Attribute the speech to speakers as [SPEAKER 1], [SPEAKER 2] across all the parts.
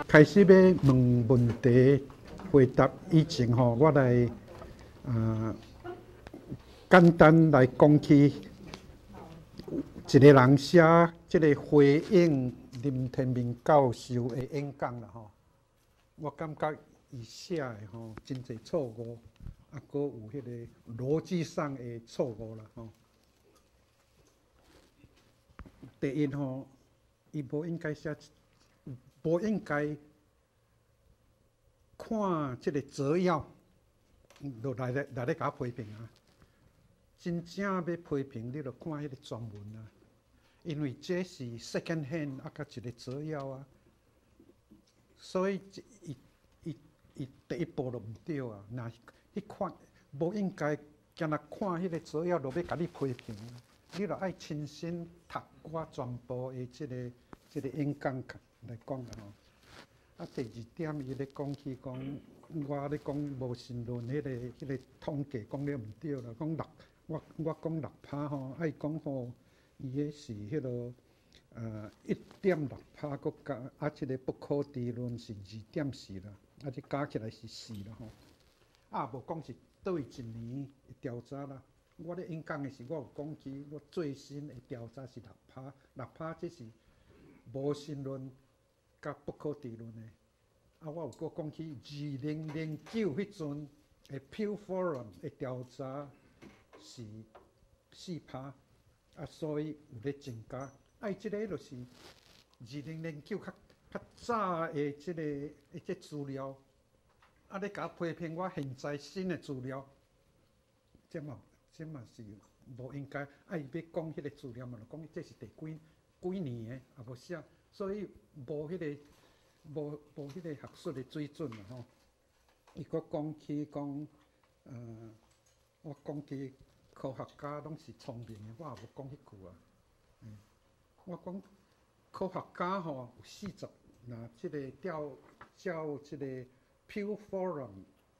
[SPEAKER 1] 开始要问问题回答以前吼，我来简单来讲起一个人写即个回应林天明教授的演讲啦吼。我感觉伊写的吼真侪错误，啊，搁有迄个逻辑上的错误啦吼。第一吼，伊无应该写，无应该看即个摘要，就来咧甲我批评啊！真正要批评，你著看迄个全文啊，因为这是 second hand 啊，甲一个摘要啊，所以伊第一步就毋对啊！那迄看无应该干那看迄个摘要，就要甲你批评，你著爱亲身读我全部的即个演讲来讲啊吼。啊，第二点，伊咧讲起讲，我咧讲无神论迄个统计讲了毋对啦，讲我讲6%吼，爱讲吼，伊迄是迄落1.6%国加，啊，即个不可知论是2.4啦，啊，这加起来是4啦吼。啊，无讲是倒位一年的调查啦。我咧演讲的时，我有讲起我最新的调查是6%，6%这是无神论甲不可知论的。啊，我有搁讲起2009迄阵的 Pew Forum 的调查是4%，啊，所以有咧增加。啊，即个就是2009较早的即资料，啊，咧甲批评我现在新的资料，这嘛是无应该。啊，伊要讲迄个资料嘛，就讲这是第几年的，也无写，所以无迄个。无迄个学术的水准啦吼，伊搁讲起讲，我讲起科学家拢是聪明的，我也无讲迄句啊。我讲科学家吼有40，那即个照即个 Pew Forum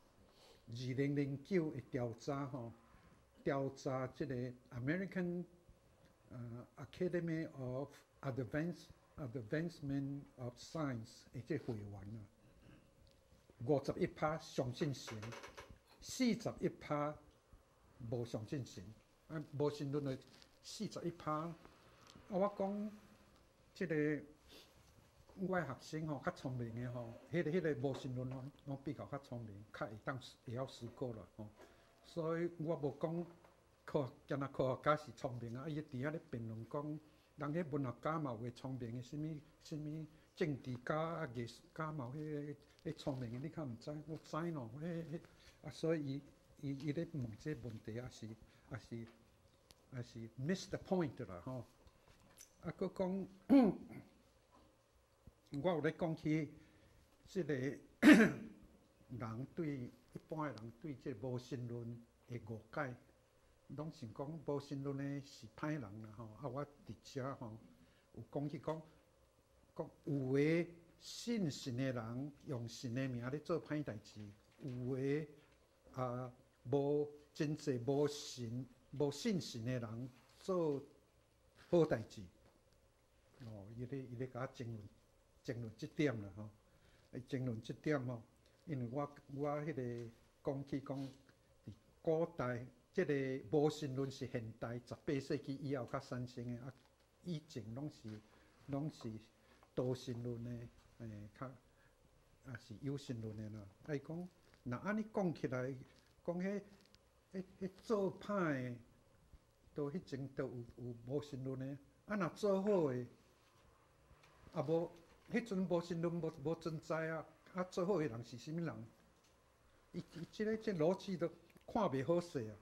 [SPEAKER 1] 2009的调查吼，调查即个 American Academy of Advancement of Science 的这会员啊，51%相信神，41%无相信神，啊，无神论的41%。啊，我讲这个我的学生吼较聪明的吼，迄个无神论拢比较聪明，较会晓思考啦吼。所以我无讲干那科学家是聪明啊，伊伫遐咧辩论讲。人迄文学家嘛有会聪明的，什么政治家啊、艺术家嘛有迄聪明的，你敢毋知？我知咯，啊，所以伊咧问这问题也是 miss the point 啦吼。啊，佮讲我有咧讲起即个人对一般的人对即个无神论的误解。拢是讲无神论的是歹人啦吼，啊，我伫遮吼有讲起讲有诶信神的人用神的名咧做歹代志，有诶无真济无信神的人做好代志。哦，伊咧甲我争论即点啦吼，争论即点吼，因为我迄个讲起讲伫古代。即个无神论是现代18世纪以后较产生的，啊，以前拢是多神论的，较啊是有神论的啦。啊，伊讲，若安尼讲起来，讲迄做歹的，都迄阵都有无神论的，啊，若做好的，啊无迄阵无神论无存在啊，啊做好的人是啥物人？伊即逻辑都看袂好势啊。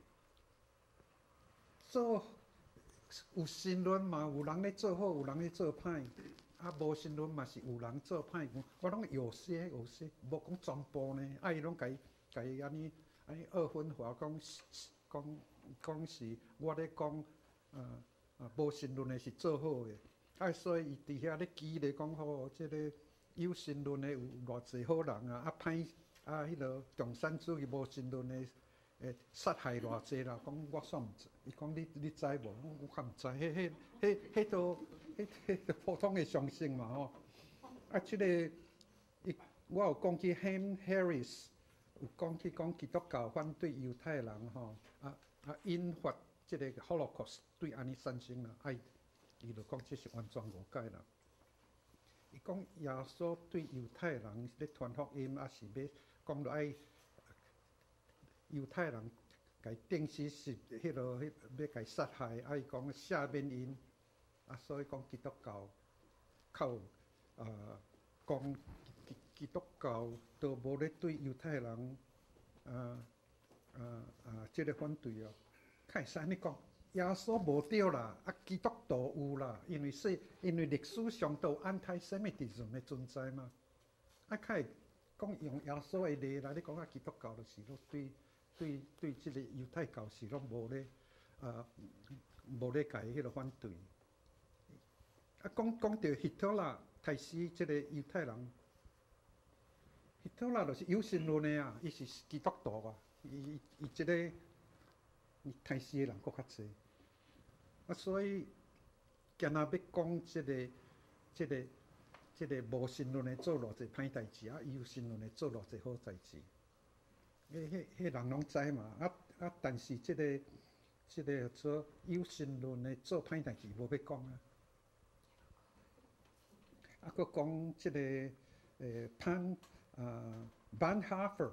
[SPEAKER 1] 做有神论嘛，有人咧做好，有人咧做歹，啊，无神论嘛是有人做歹。我拢有些，无讲全部呢。啊，伊拢甲伊安尼二分法，讲是我咧讲无神论的是做好的，啊，所以伊伫遐咧激励讲吼，即个有神论的有偌济好人啊，啊歹啊，迄落共产主义无神论的。杀害偌济啦？讲我煞毋知，伊讲你知无？我较毋知，迄都普通的相信嘛吼。啊，即个我有讲去 Ham Harris， 有讲去讲基督教反对犹太人吼，引发即个 Holocaust 对安尼产生啦，伊就讲这是完全误解啦。伊讲耶稣对犹太人咧传福音，也是要讲落爱犹太人，甲伊定死是要甲伊杀害，伊讲赦免因，所以讲基督教靠讲基督教都无咧对犹太人即个反对哦。较会使安尼讲，耶稣无对啦，基督徒有啦，因为历史上都有anti-Semitism的存在嘛，较会讲用耶稣的例来咧讲基督教就是咯对即个犹太教是拢无咧甲伊迄个反对。讲到希特勒杀死即个犹太人，希特勒就是有神论的啊，伊是基督徒啊，伊即个杀死的人搁较济，所以今仔要讲即个无神论的做偌济歹代志，有神论的做偌济好代志，迄人拢知嘛。但是即个做有神论的做歹代志无要讲啊。搁讲即个Bonhoeffer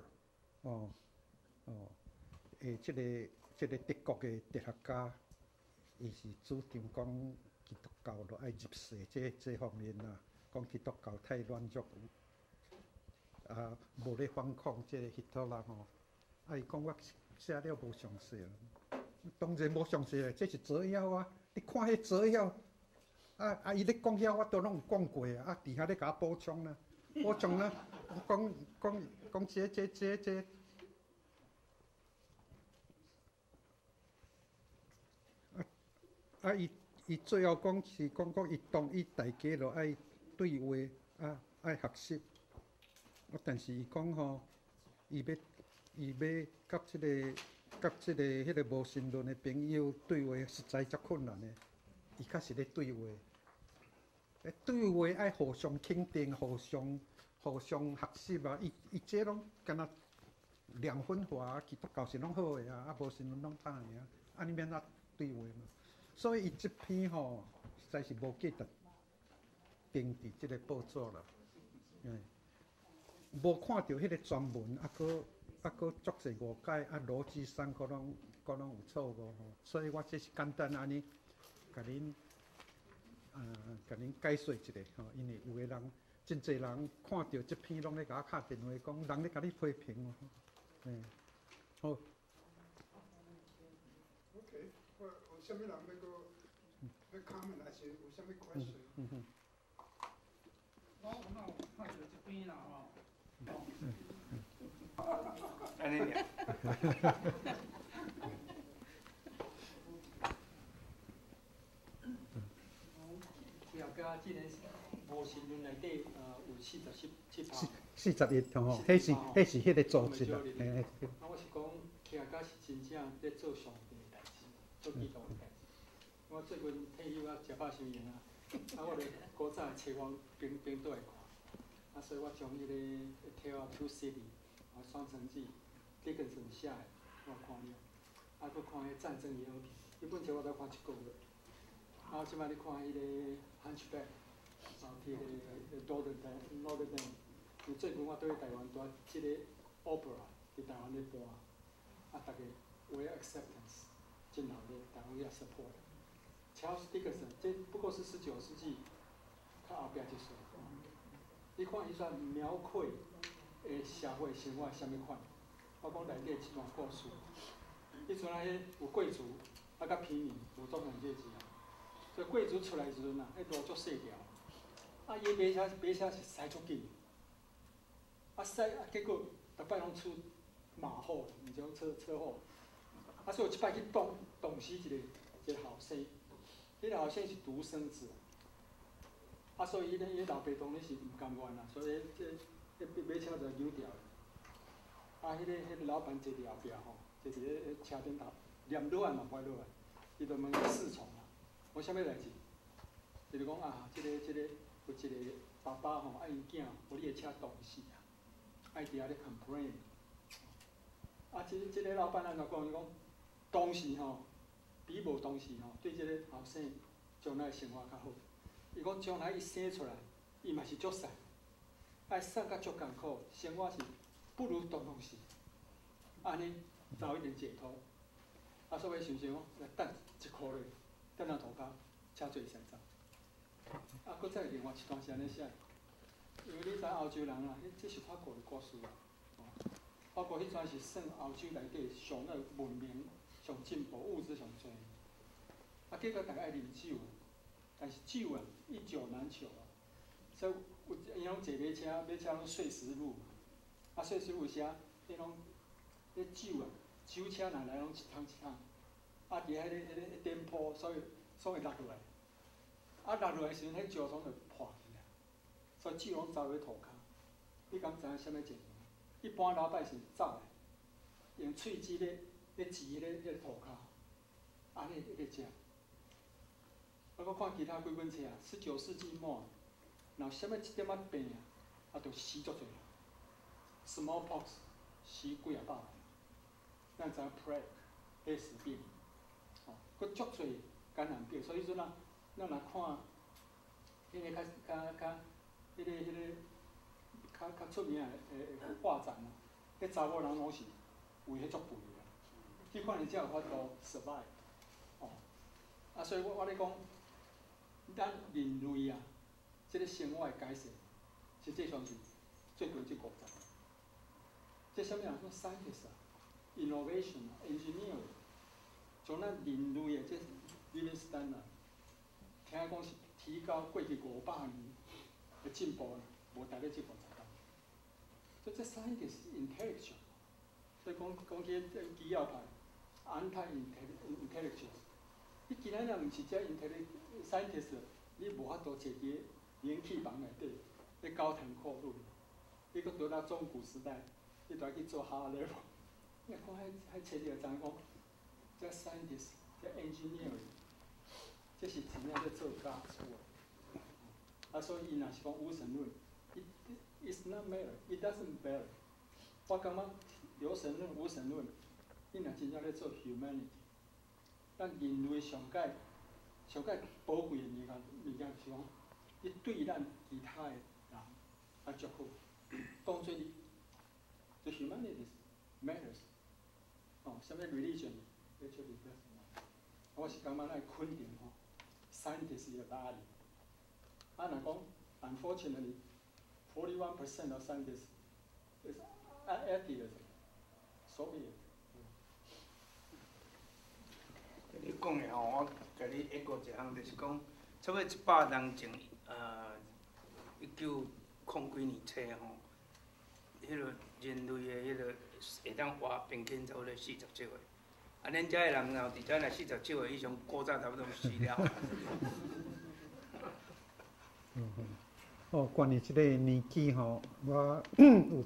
[SPEAKER 1] 即个德国的哲学家，伊是主张讲基督教就爱入世这方面啦，讲基督教太软弱，无咧反抗即个希特勒吼。伊讲我写了无详细啦，当然无详细啦，这是摘要啊。你看迄摘要。伊咧讲遐，我都拢有讲过啊！伫遐咧甲我补充啦，讲这，伊最后讲是讲伊同意大家就爱对话，爱学习。但是伊讲吼，伊要甲即个迄个无神论的朋友对话，实在足困难的。伊较是咧对话。对话爱互相肯定，互相学习啊！伊这拢敢若两分化，基督教是拢好的啊，无神论拢歹的啊，安尼免哪对话嘛？所以伊这篇吼，实在是无价值登伫即个报纸啦。无看到迄个专文，搁足侪误解，逻辑上搁拢有错误吼。所以我这是简单安尼甲恁。甲恁解说一下吼，因为有个人真侪人看到这篇，拢咧甲我敲电话讲，人咧甲你批评哦。好。
[SPEAKER 2] OK， 有啥物人要 comment 还是有啥物 question？
[SPEAKER 3] 我有看到这篇啦吼。
[SPEAKER 4] 安尼尔。甲即个无神论内底，有47%。
[SPEAKER 1] 41吼，迄是迄个组织啦。
[SPEAKER 4] 我是讲，其实甲是真正咧做上帝的代志，做基督的代志。我最近退休食饱伤闲啊，我咧古早找我兵倒来看，所以我将迄个《Tale of Two Cities》双城记，Dickinson 写的，我看了，搁看迄《战争也有品》，迄本册我才看1个月。即摆咧看迄个 Hunchback， 迄个 Notre Dame。最近我倒去台湾，带即个 opera 伫台湾咧播，大家 well acceptance， 真热烈，台湾也 support。Charles Dickinson， 这不过是19世纪较后壁一岁。你看伊煞描绘诶社会生活啥物款？我讲内底一段故事。迄阵迄有贵族，甲平民有中产阶级啊。所以贵族出来时阵啊，迄路足细条，伊马车是驶足紧，结果逐摆拢出马祸，毋是讲车祸。所以有一摆去冻死一个后生，迄个后生是独生子，所以伊老爸当然是毋甘愿啦，所以迄马车就扭掉了。迄个老板坐伫后壁吼，坐伫迄车顶头，念落来嘛歹落来，伊就问侍从啦。我啥物代志？就是讲即个有一个爸爸吼，因囝互你的车冻死啊！ 爱伫遐咧 complain。啊，即个老板安怎讲？伊讲当时吼，比无当时吼，对即个后生将来生活较好。伊讲将来伊生出来，伊嘛是足瘦，爱瘦甲足艰苦，生活是不如当时。安尼早一点解脱。啊，所以想想讲，来等一箍咧，等下涂骹，车做先走。啊，搁再另外一段是安尼写，因为你知欧洲人啊，这是法国的故事啊。法国迄阵是算欧洲内底上那文明、上进步、物质上侪。啊，结果大家爱啉酒，但是酒啊一酒难求啊。所以有因拢坐马车，马车拢碎石路，啊碎石路写，迄拢迄酒啊，酒车若来拢一桶一桶，啊伫迄个颠簸，所以落来。啊落落来时阵，迄石床就破去啊，所以酒拢走去涂骹。你敢知影啥物情形？一般老百姓走来，用喙齿咧挤迄个涂骹，安尼咧食。啊，我看其他几本册啊，19世纪末，若啥物一点仔病啊，啊，就死足侪人。smallpox 死几啊百人，咱知影 plague 黑死病，哦，佮足侪感染病，所以说咱若看迄个迄个较出名诶画展啊，迄查某人拢是为迄足肥啊，迄款人才有法度 survive， 哦，啊，所以我咧讲，咱人类啊，即个生活诶改善，实际上是最近这50年。即啥物人讲 scientist 啊 ，innovation 啊 ，engineering， 从咱人类诶即 living standard， 听讲是提高过去500年诶进步，无达到这50年。所以这 scientist intelligent， 所以讲起基要派 anti-intelligence， 你今仔若毋是这 scientist， 你无法度坐伫冷气房内底咧高谈阔论，你搁倒到中古时代，你就要去做 hard level。你看迄册你就知影讲，这 scientist， 这 engineering， 这是真正咧做家出的。啊，所以伊若是讲无神论。It's not matter, it doesn't matter。我感觉有神论、无神论，你若真正咧做 humanity， 咱人类上界宝贵的物件是讲，你对咱其他的人啊足好，当做你，the humanity matters。哦，啥物 religion， 你做你不要。我是感觉咱肯定吼 ，scientist 的压力。啊，若讲 unfortunately。41% of scientists is atheism. So weird.
[SPEAKER 5] 你讲的吼，我甲你echo一项，就是讲，差不多100年前，1900几年初吼，迄个人类的迄个会当活平均差不多40几岁，啊，恁遮的人若伫遮若40几岁以上，古早差不多死了。
[SPEAKER 1] 哦，关于即个年纪吼，我有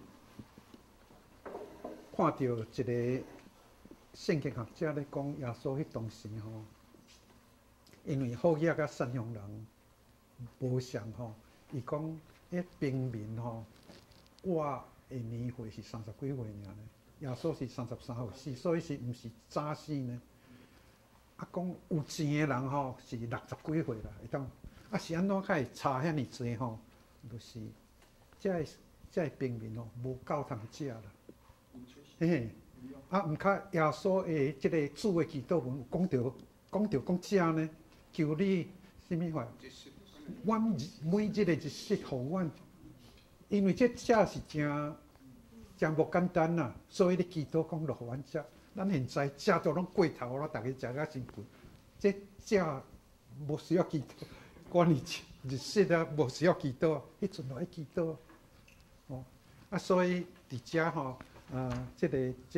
[SPEAKER 1] 看到一个圣经学者咧讲，耶稣迄当时吼，因为好野甲善良人无相吼，伊讲迄平民吼，我的年岁是30几岁尔呢，耶稣是33岁死，所以是毋是早死呢？啊，讲有钱的人吼是60几岁啦，会当啊是安怎较会差遐尼济吼？就是这平民哦，无够通食啦。嘿嘿，啊，毋较耶稣的即个主的祈祷文有讲到食呢，求你什物话？阮每日日食互阮，因为这食是真无简单啦，所以你祈祷讲落互阮食。咱现在食都拢过头咯，逐个食甲真贵，这食无需要祈祷，管你日食啊，无需要祈祷，迄阵就爱祈祷。哦，啊，所以伫遮吼，即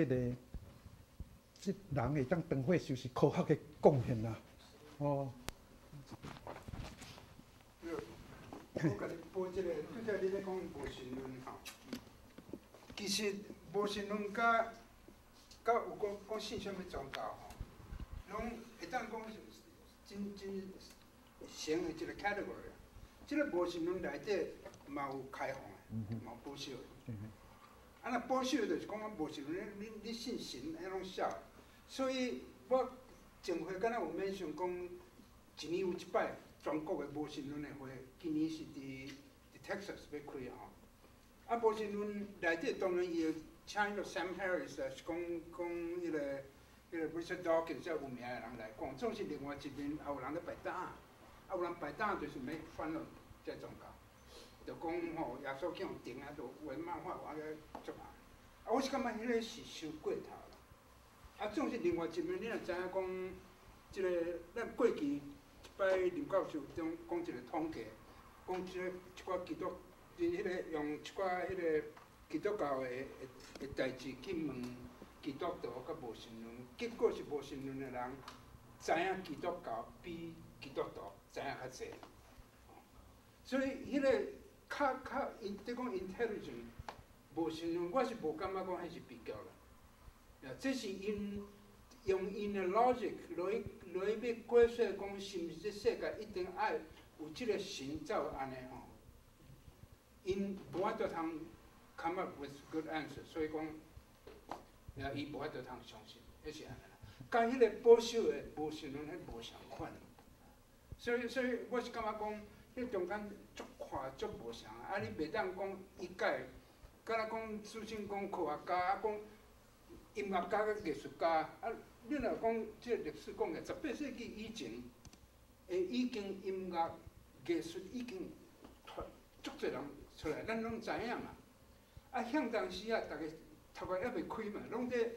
[SPEAKER 1] 人会当长岁就是科学的贡献啦。哦。
[SPEAKER 2] 我甲你补即个，拄则你咧讲无神论吼，其实无神论甲有讲信啥物宗教吼，拢会当讲真成的一个 category 啊。即个无神论内底嘛有开放的，嘛有保守的。 啊，那保守就是讲无信论，你信神，迄拢痟。所以我前回敢若有mention讲，一年有一摆全国的无信论的会，今年是伫 Texas 要开吼。啊，无信论内底当然伊会请迄个 Sam Harris 啊，是讲迄个 Richard Dawkins 遮有名的人来讲，总是另外一面也有人咧摆档，啊有人摆档就是 make fun of 这宗教。就讲吼，耶稣去用钉啊，就画漫画画个做啊。啊，我是感觉迄个是伤过头啦。啊，总是另外一面，你若知影讲，即个咱过去一摆林教授中讲一个统计，讲即个一寡基督，迄个用一寡迄个基督教的代志去问基督徒甲无神论，结果是无神论的人知影基督教比基督徒知影较济。所以迄个。较，你讲 intelligent 无信用，我是无感觉讲迄是比较啦。这是因用因的 logic 来要解释讲，是毋是这世界一定爱有即个神才有安尼吼？因无法度通 come up with good answer， 所以讲，伊无法度通相信，迄是安尼啦。甲迄个保守的无信用，迄无相款。所以我是感觉讲。迄中间足看足无相啊！你袂当讲伊改，敢若讲首先讲科学家，啊讲音乐家、甲艺术家，啊，你若讲即个历史讲个18世纪以前，已经音乐、艺术已经足侪人出来，咱拢知影嘛。啊，向当时啊，逐个头壳还袂开嘛，拢伫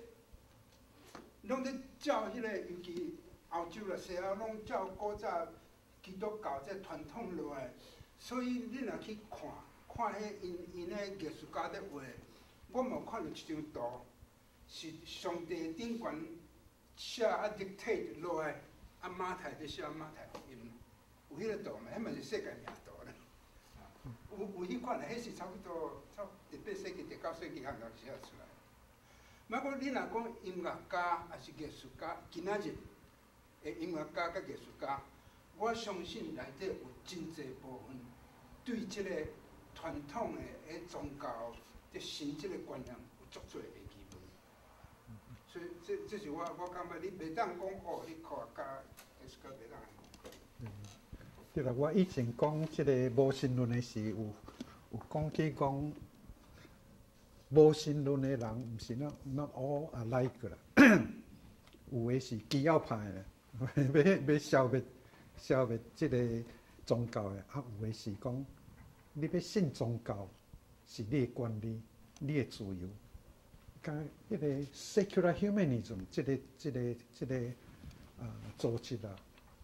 [SPEAKER 2] 照迄个，尤其欧洲啦、西欧拢照古早。基督教这传统落来，所以你若去看迄因迄艺术家咧画，我嘛有看到一张图，是上帝顶悬写啊 dictate 落来，啊马太在写马太福音，有迄个图嘛？迄嘛是世界名图咧。有迄款诶，迄是差不多18世纪、19世纪汉当时啊出来。莫讲你若讲音乐家还是艺术家，今仔日诶音乐家甲艺术家。我相信内底有真侪部分对即个传统的宗教、即神即个观念有足侪的疑问，所以这是我感觉你袂当讲哦，你科学家、艺术家袂当安讲。
[SPEAKER 1] 对啦，我以前讲即个无神论的时有讲起讲无神论的人，毋是 not all alike 啦，有的是基要派的，要消灭即个宗教的，啊有的是讲，你要信宗教是你的权利，你的自由。甲迄个 secular humanism 即个组织啊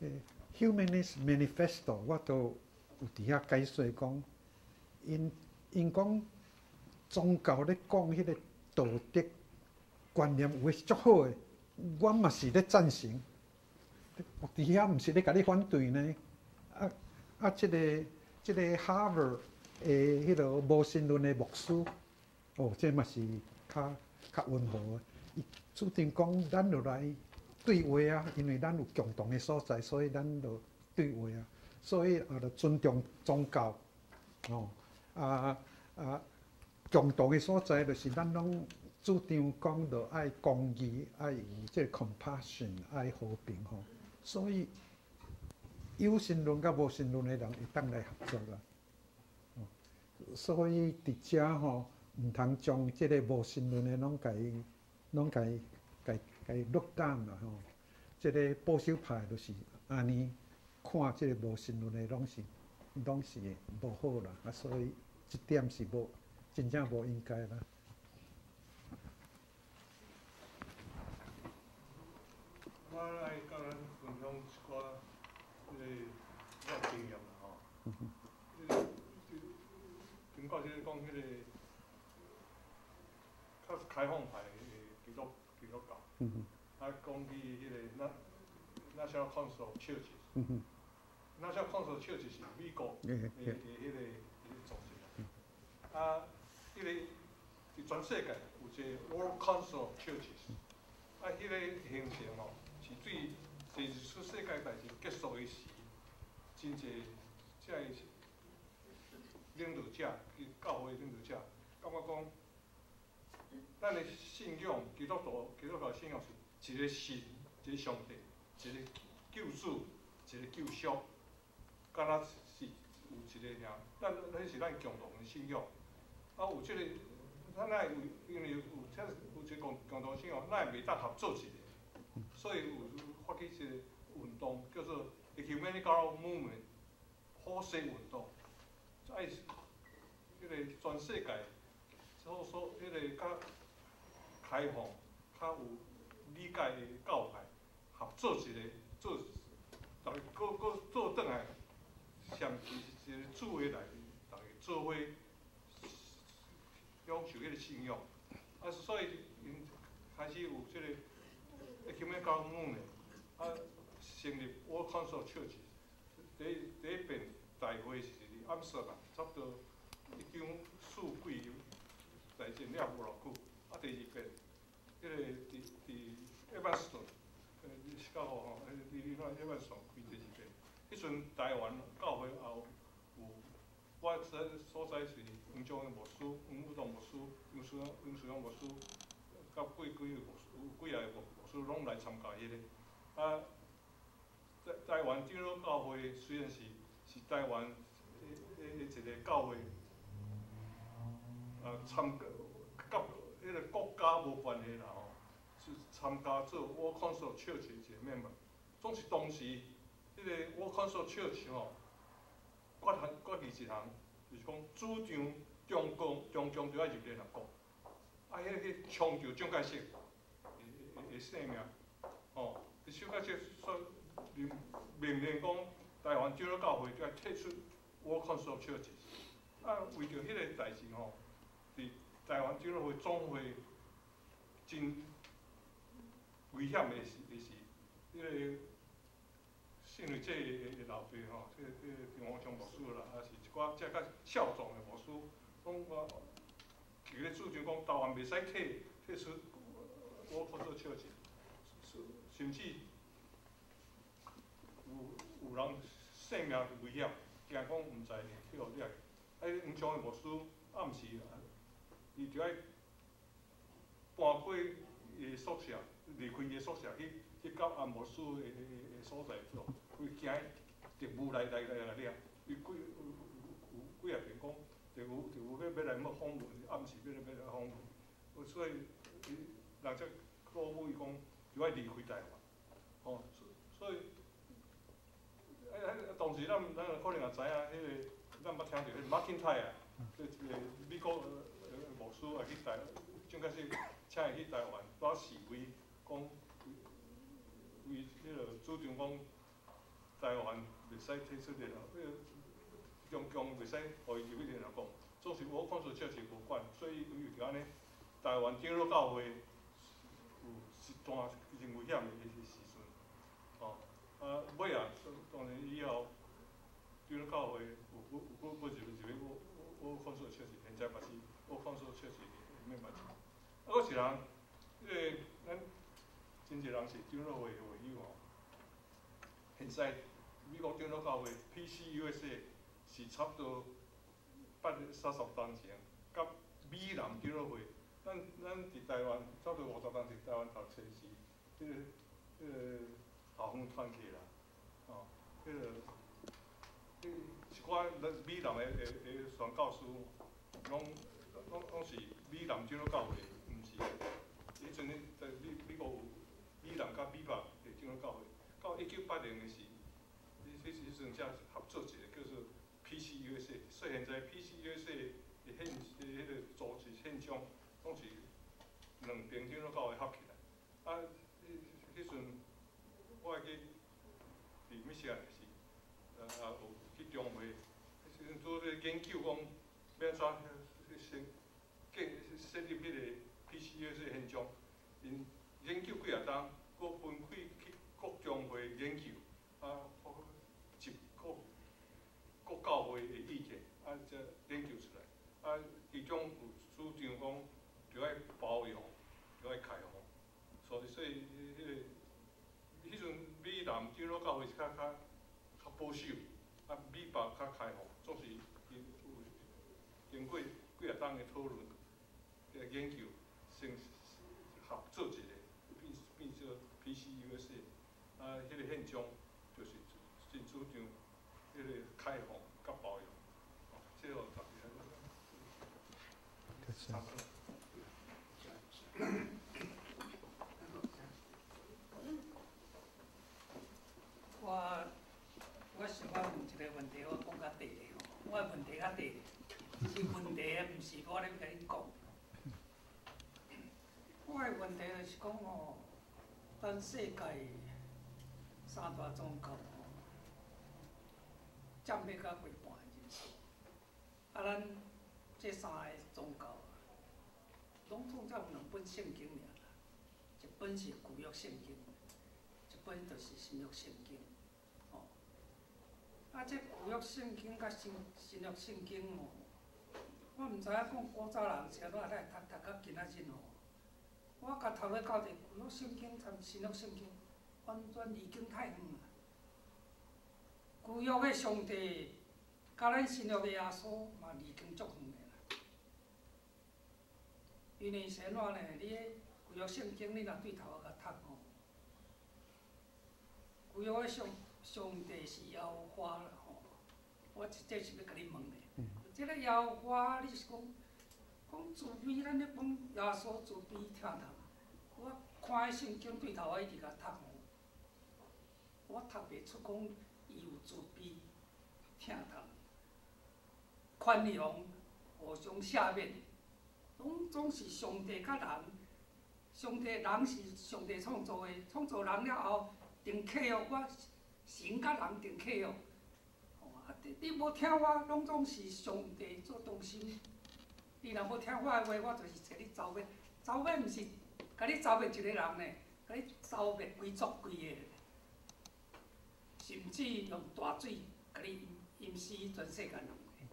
[SPEAKER 1] ，Humanist Manifesto 我都有伫遐解说讲，因讲宗教咧讲迄个道德观念有诶是足好诶，我嘛是咧赞成。伫遐毋是咧甲你反对呢，即个 Harvard 诶，迄个无神论诶牧师，哦，这嘛是较温和诶。伊注定讲，咱就来对话啊，因为咱有共同诶所在，所以咱就对话啊。所以就尊重宗教，哦，共同诶所在就是咱拢主张讲，就爱公义，爱有即个 compassion， 爱和平吼。所以有神论甲无神论的人会当来合作啦。所以伫遮吼，毋通将即个无神论的拢甲伊 look down 啦吼。即个保守派就是安尼看即个无神论的拢是无好啦。啊，所以即点是真正无应该啦。
[SPEAKER 3] 我来甲咱分享一寡我经验啦吼。经过讲迄个较开放派的基督教，啊讲起迄个National Council of Churches，National Council of Churches 是美国的迄个组织啊，迄个伫全世界有一个 World Council of Churches， 啊，迄个形成吼。是对第一次世界大战结束的时，真侪遮领导者、教会领导者，感觉讲咱的信仰，基督教信仰是一个神，一个上帝，一个救主，一个救赎，敢若是有一个尔，迄是咱共同的信仰。啊，有即个，咱哪会有因为有一个共同信仰，咱会袂当合作一个，所以有发起一个运动叫做 Ecumenical Movement， 普世运动，爱迄个全世界迄个较开放、较有理解的教派合作一个做，逐个搁做转来，上一个主的内面，逐个做伙享受迄个信仰。啊，所以因开始有即个 Ecumenical Movement， 啊，成立 World Council Church。第一遍大会是伫暗斯特兰，差不多1940几来前了无偌久。啊，第二遍，迄个伫Evanston，是较好吼，伫那Evanston开第二遍。迄阵台湾教会也有，我所在是黄宗英牧师、黄武栋牧师、黄水勇牧师，甲几个牧师拢来参加迄个。啊，台湾长老教会虽然是台湾一个教会，参甲迄个国家无关系啦吼，是参加做 World Council Church 一个 member。总是当时迄个 World Council Church 吼，决议一项，就是讲主张中共就要入联合国，啊，迄创造蒋介石的性命，吼，蒋介石说命令讲台湾长老教会要退出 World Council Church， 啊，为着迄个代志吼，伫台湾长老会总会真危险的是，迄个信义这的老爸吼，这张王昌牧师啦，啊是一寡遮较孝壮的牧师，讲我其个主张讲台湾袂使退出World Council Church， 甚至有人性命危险，惊讲毋知去互掠。啊，黄昌的牧师暗时伊就爱搬过伊的宿舍，离开伊的宿舍去到安牧师的所在做，伊惊敌雾来掠。伊有几啊遍讲敌雾要来访问，暗时要来访问，所以人则鼓舞伊讲就爱离开台湾，吼，所以。当时咱可能也知影，迄个咱捌听到迄个马钦泰啊，即一个美国牧师也去蒋介石请伊去台湾带示威，讲为迄个主张讲台湾袂使退出联合，中共袂使互伊入去联合国，总是我看出确实无管，所以伊就安尼，台湾长老教会有一段真危险的时阵，吼。啊，尾啊，当然以后，长老教会有入一个我看出确实，现在嘛是我看出确实免嘛。啊，我一人，咱真侪人是长老会的会友吼。现在美国长老教会 PCUSA 是差不多30年前，甲美南长老会，咱伫台湾差不多50年伫台湾读册是迄个校方团体啦，吼，迄一寡美南的宣教师，拢是美南长老教会，毋是。迄阵在美国有美南甲美北的长老教会，到1980的时，迄阵才合作一个叫做 PCUSA， 所以现在 PCUSA 的迄个组织现象，拢是两边长老教会合起来，啊，迄阵。我会记伫密西兰时，有去中会，迄时阵做咧研究讲要怎设立迄个 PCUSA 现象，因研究几啊冬，搁分开去各中会研究，啊，集各教会的意见，啊，才研究出来。啊，其中有主张讲，就爱包容，就爱开放，所以迄个。迄阵美南长老教会是较保守，啊美北较开放，总是因有经过几啊冬的讨论、研究，
[SPEAKER 6] 问题就是讲哦，咱世界三大宗教哦，占要到过半的人数，啊，咱这三个宗教拢总只有两本圣经尔啦，一本是旧约圣经，一本就是新约圣经。哦，啊，这旧约圣经甲新约圣经哦。 我毋知影讲古早人是安怎来读到今仔日哦。我甲头尾到底旧约圣经参新约圣经，完全已经太远啦。旧约的上帝，甲咱新约的耶稣嘛已经足远的啦。因为是安怎呢？你个旧约圣经，你若对头仔甲读哦，旧约的上帝是耶和华啦吼。我这是要甲你问的。 即个耶和华，你是讲慈悲，咱咧讲耶稣慈悲疼痛。我看迄圣经对头，我一直甲读哦，我读袂出讲伊有慈悲疼痛、宽容、互相赦免，总是上帝甲人。人是上帝创造的，创造人了后定契约，我神甲人定契约。 你无听我，拢总是上帝做中心。你若无听我的话，我就是找你走灭。走灭毋是甲你走灭一个人呢，甲你走灭规族规个，甚至用大水甲你淹死全世界人。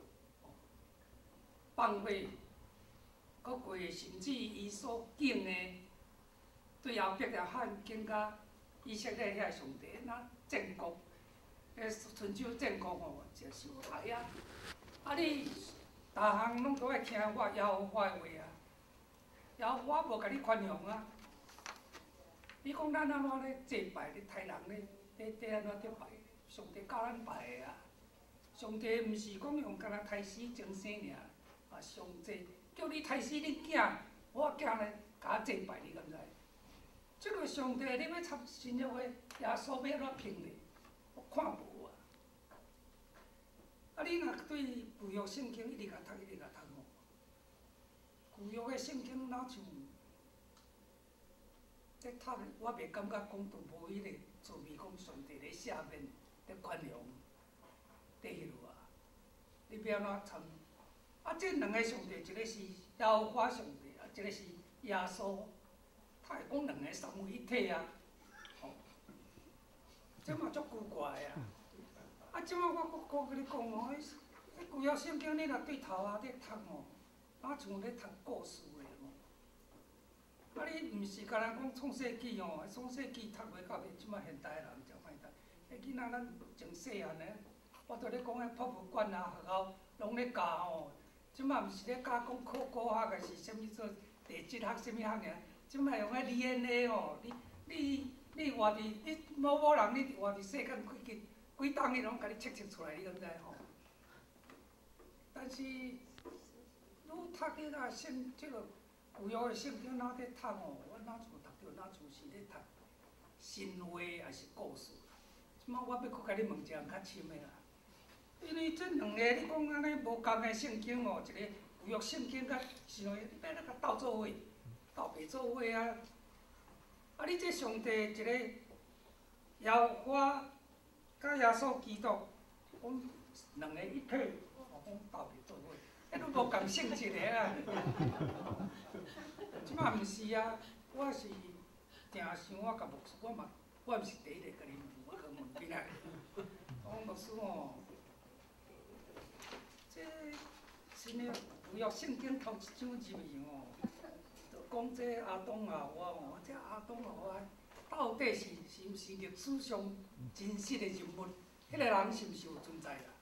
[SPEAKER 6] 放火，搁过甚至伊所敬的，对后伯条汉敬甲以色列遐上帝，那建国。 春秋战国吼，真是有害啊！啊，你逐项拢都爱听我耶和华的话啊，耶和华无甲你宽容啊！你讲咱安怎咧祭拜咧，杀人咧安怎咧拜？上帝教咱拜的啊！上帝毋是讲用干那杀死精生尔，啊，上帝叫你杀死恁囝，我囝咧甲我祭拜，你敢知？即个上帝，你要插新约的耶稣要安怎评咧？ 我看无啊！啊，你若对旧约圣经一直甲读，一直甲读哦。旧约的圣经哪像在读，我袂感觉讲都无迄个滋味，讲上帝咧赦免、咧宽容，伫迄落啊。你要安怎参？啊，这两个上帝，一个是耶和华上帝，啊，一个是耶稣，他会讲两个三位一体啊。 这嘛足奇怪啊！啊，即摆我搁甲你讲哦，迄旧约圣经你若对头仔咧读哦，哪像咧读故事的哦。啊，你毋是甲人讲创世纪哦，创世纪读袂到即摆现代人真歹读。迄囡仔咱从细汉咧，我拄咧讲迄博物馆啊、学校拢咧教哦。即摆毋是咧教讲考古学个是啥物做地质学啥物学尔，即摆用迄 DNA 哦，你活伫你某人，你活伫世间几档，伊拢甲你测出来，你敢知吼？但是愈读迄个即个旧约的圣经哪咧读哦，我哪像读着哪像是咧读神话还是故事？即摆我要搁甲你问一项较深的啦，因为这两个你讲安尼无共的圣经哦，一个旧约圣经甲神话，你要咧甲斗做伙，斗袂做伙啊！ 啊！你这上帝一个耶和华，甲耶稣基督，讲两个一体，我讲斗袂做伙，迄都无共性质的啊！即摆毋是啊，我是定想我甲牧师，我毋是第一个甲你问，我甲问几下。讲牧师哦，这新约旧约圣经头一章入去哦。 讲这阿东亚华哦，这阿东亚华到底是毋是历史上真实的人物？迄个人是毋是有存在啦？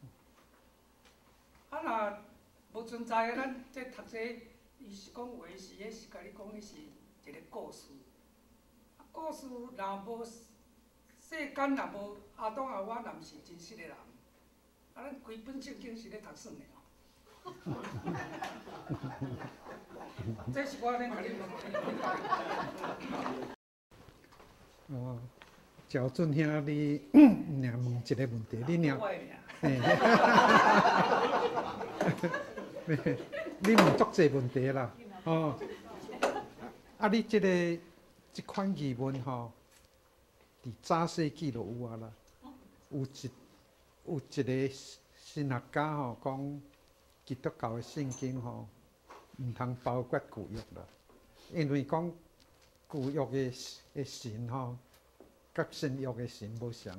[SPEAKER 6] 啊，若无存在的，咱这读这，伊是讲话是迄是甲你讲，迄是一个故事。啊，故事若无世间若无阿东亚华，若毋是真实的人，啊，咱规本圣经是咧读算的哦。这是我咧甲你
[SPEAKER 1] 问。哦，赵俊兄，你俩问一个问题，你俩，你问足济问题啦，哦， 啊，你即款语文吼，伫早世纪就有啊啦。有一个神学家吼讲，基督教的圣经吼，毋通包括旧约啦，因为讲旧约的神吼，甲新约的神无相。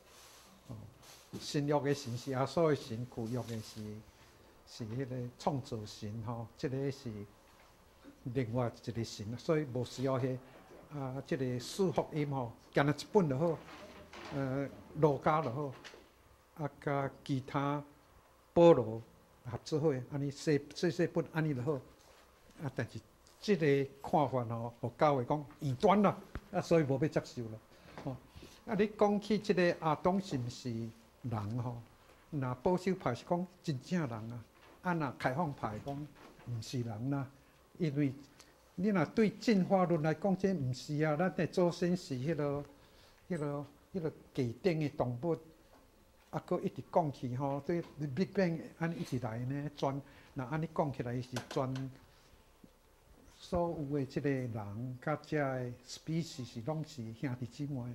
[SPEAKER 1] 新约的神是耶稣的神，旧约的是迄个创造神吼，即个是另外一个神，所以无需要迄即个四福音吼，干那一本就好，路加就好，甲其他保罗合做伙，安尼细本安尼就好。但是即个看法吼，互教会讲异端啦，所以无要接受啦。你讲起即个亚当是毋是人吼？若保守派是讲真正人啊，若开放派讲毋是人啦，因为你若对进化论来讲，这毋是啊，咱的祖先是迄个地顶的动物，佫一直讲起吼，对 Big Bang 安尼一直来呢，若安尼讲起来是全所有的即个人甲遮的 species 是拢是兄弟姊妹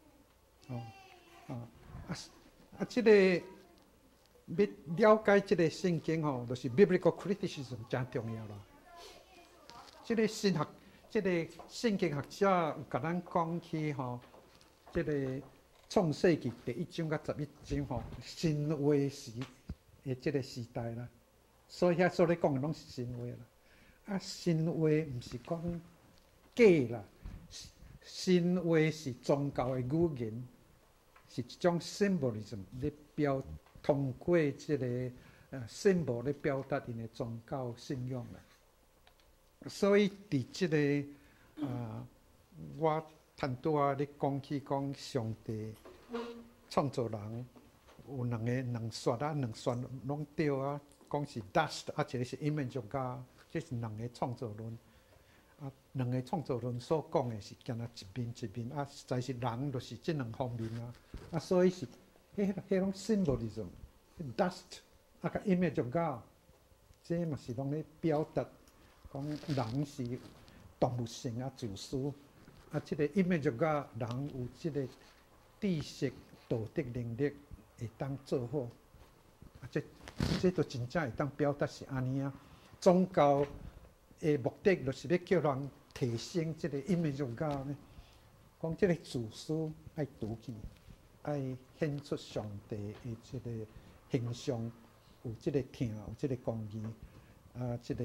[SPEAKER 1] 啊，即个要了解即个圣经吼，就是 biblical criticism 真重要啦。即个即个圣经学者有甲咱讲起吼，即个创世纪第1章甲11章吼，神话时的即个时代啦，所以遐所咧讲的拢是神话啦。啊，神话毋是讲假啦，神话是宗教的语言，是一种 symbolism 咧通过即个symbol 咧表达因的宗教信仰啦。所以伫即个我趁拄仔咧讲起讲上帝创造人有两刷两刷拢对啊，讲是 dust 啊，一个是 image of God， 这是两个创造论啊，两个创造论所讲的是敢若一面啊，实在是人就是即两方面啊，所以是迄种 symbolism dust 啊，甲 image of God， 这嘛是拢咧表达。讲人是动物性啊，自私啊，即个 image 甲人有即个知识、道德能力会当做好啊，这都真正会当表达是安尼啊。宗教的目的就是要叫人提升即个 image 甲呢，讲即个自私爱除去，爱显出上帝的即个形象，有即个疼，有即个公义啊，即个。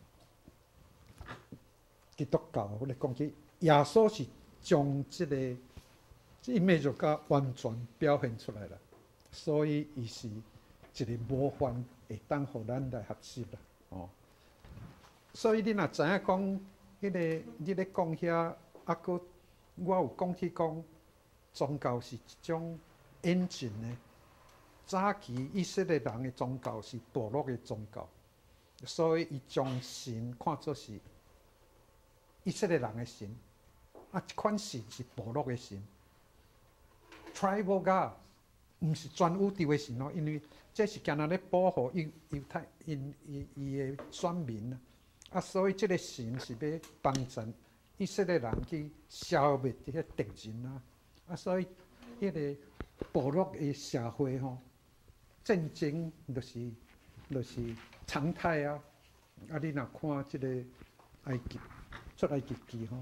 [SPEAKER 1] 基督教咧讲起，耶稣是将即个image甲完全表现出来啦，所以伊是一个模范，会当互咱来学习啦。所以你若知影讲迄个，你咧讲遐，佫我有讲起讲，宗教是一种 engine 呢。早期以色列人的宗教是部落的宗教，所以伊将神看作是。以色列人的神，啊，这款神是部落的神 ，tribal God， 毋是全宇宙的神哦，因为这是干那咧保护犹太伊的选民啊，所以这个神是要帮助以色列人去消灭这些敌人啊，所以迄个部落的社会吼，战争就是常态啊，啊，你若看这个埃及。出埃及记吼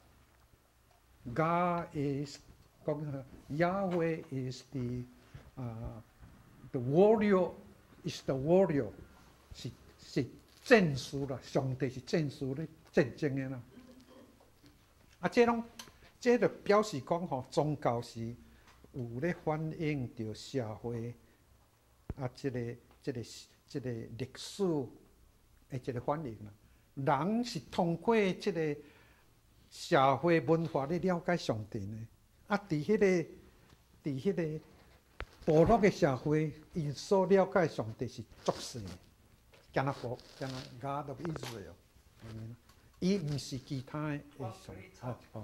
[SPEAKER 1] ，God is 讲 Yahweh is the warrior is the warrior 是战士啦，上帝是战士咧战争的啦。啊，这就表示讲吼，宗教是有咧反映着社会啊，这个历史的一个反映啦。人是通过即个社会文化咧了解上帝呢。啊，伫迄个部落嘅社会，伊所了解上帝是足细，敢若God of Israel，伊毋是其他嘅上帝。
[SPEAKER 6] 我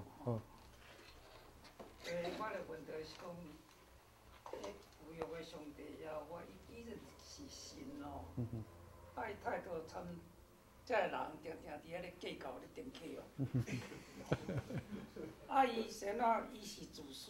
[SPEAKER 6] 的问题是讲，旧约嘅上帝呀，我伊是神哦，爱太多参。 这人定定伫遐咧计较咧定客哦。啊，伊先啊，伊是自私，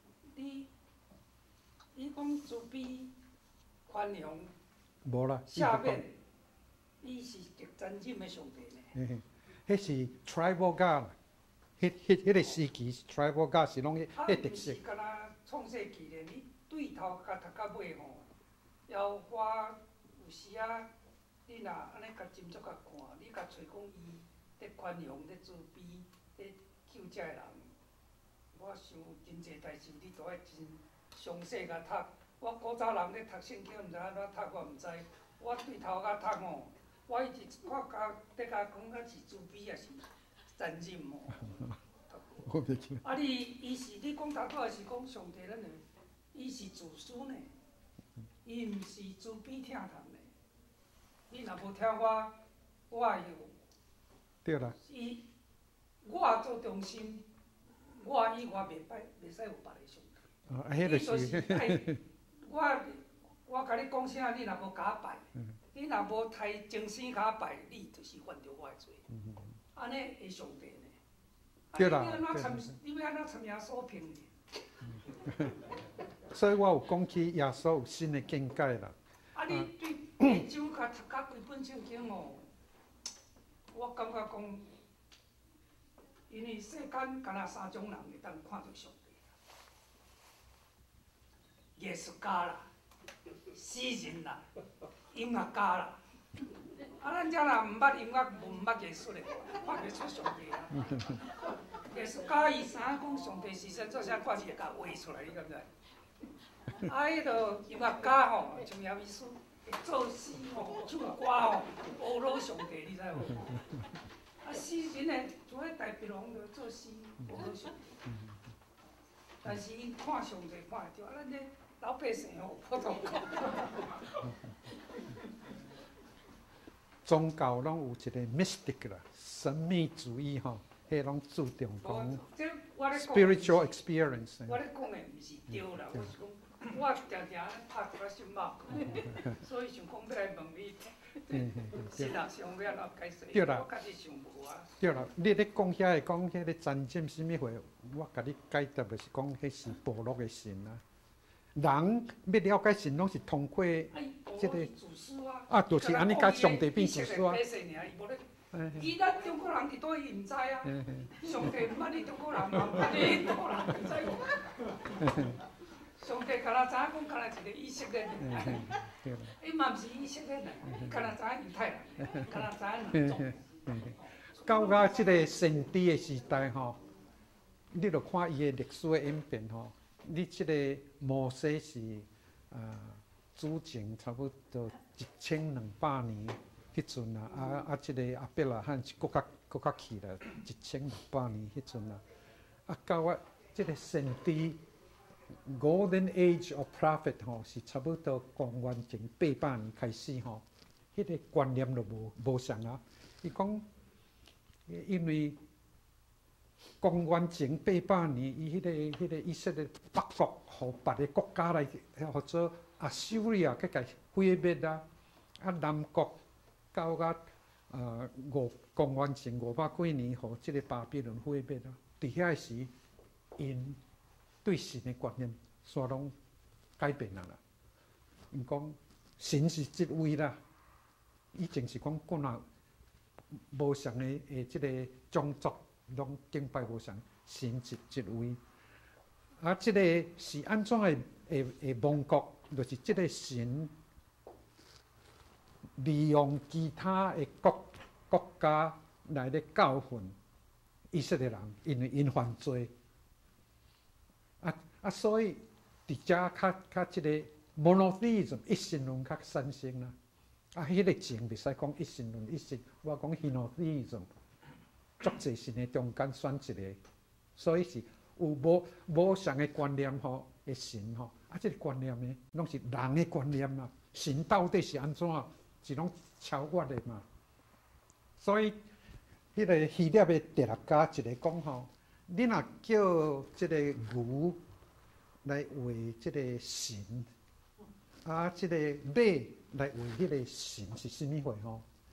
[SPEAKER 6] 伊讲慈悲、宽容。
[SPEAKER 1] 无啦。
[SPEAKER 6] 下面，伊是极真正的上帝呢。
[SPEAKER 1] 迄是 tribal God， 迄个时期 tribal God 是拢迄特色。
[SPEAKER 6] 啊，毋是干那创世纪咧，你对头甲读到尾吼，要花有时啊，你若安尼甲斟酌甲看，你甲找讲伊咧宽容、咧慈悲、咧救遮人，我想真济代志你都爱真详细甲读。我古早人咧读圣经，毋知安怎读，我毋知。我对头甲读吼，我一直我甲甲讲，啊是慈悲也是残忍吼。啊，伊是你讲头拄也是讲上帝咱的，伊是自私呢，伊毋是慈悲疼痛呢。你若无听我会
[SPEAKER 1] 对啦。
[SPEAKER 6] 我做中心，我以外袂使有别个上帝。
[SPEAKER 1] 啊，迄个是。
[SPEAKER 6] 我甲你讲啥，你若无甲我拜，你若无提精神甲我拜，你就是犯着我的罪。安尼会上帝呢？
[SPEAKER 1] 对啦。
[SPEAKER 6] 你要安怎参耶稣评呢？
[SPEAKER 1] 所以我有讲起耶稣有新的见解啦。
[SPEAKER 6] 啊，你对下周甲读甲规本圣经哦，我感觉讲，因为世间敢若3种人会当看到上帝。艺术家啦、诗人啦、音乐家啦，啊，咱遮人毋捌音乐、毋捌艺术的，看袂出上帝啊。艺术家伊知影讲上帝是先做啥，看是会甲画出来，你敢知？啊，迄个音乐家吼，像姚医师，会作诗吼、唱歌吼，侮辱上帝，你知无？啊，诗人呢，像迄戴碧龙就做诗侮辱上帝，但是伊看上帝看会着，啊，咱这老百姓哦，普通讲。
[SPEAKER 1] 宗教拢有一个 mystic 啦，神秘主义吼，迄拢注重讲 spiritual experience。
[SPEAKER 6] 我咧讲的毋是对啦，我是讲，我常常拍一个心毛，所以想讲要来问你，是啦，想要安怎解释？
[SPEAKER 1] 对啦，
[SPEAKER 6] 我家己想无啊。
[SPEAKER 1] 对啦，你咧讲遐个讲迄个战争什么货，我甲你解答的是讲迄是部落的神啊。人要了解神，拢是通过
[SPEAKER 6] 即个
[SPEAKER 1] 啊，就是安尼甲上帝变自私啊。
[SPEAKER 6] 伊咱中国人伫倒伊毋知啊，上帝毋捌你中国人，嘛毋捌你中国人，毋知。上帝敢若知影讲，敢若一个以色列人，伊嘛毋是以色列人，敢若知影犹太人，敢若知影两种。
[SPEAKER 1] 到即个先知的时代吼，你著看伊的历史的演变吼。你即个摩西是主前差不多1200年迄阵啊，即个阿伯拉罕是搁较起来1600年迄阵啊，到即个先知 Golden Age of Prophet 吼，是差不多公元前800年开始吼，迄个观念就无相啊。伊讲，因为公元前800年，伊迄个以色列北国，互别个国家来，或者阿修利亚去甲毁灭啊！啊，南国到公元前500几年，互即个巴比伦毁灭啊！伫遐时，因对神的观念煞拢改变啦。毋讲神是即位啦，以前是讲国内无相的即个种族。拢敬拜无上神一位，啊，即个是安怎会亡国？就是即个神利用其他的国家来咧教训以色列人，因为因犯罪，所以伫遮较即个 monotheism 一神论较产生啦。啊，迄个前袂使讲一神论，我讲 henotheism。足侪神的中间选一个，所以是有无相的观念吼，的神吼，即个观念呢，拢是人的观念啦。神到底是安怎？是拢超越的嘛。所以，迄个希腊的哲学家一个讲吼，你若叫即个牛来画即个神，啊，即个马来画迄个神是甚物货吼？迄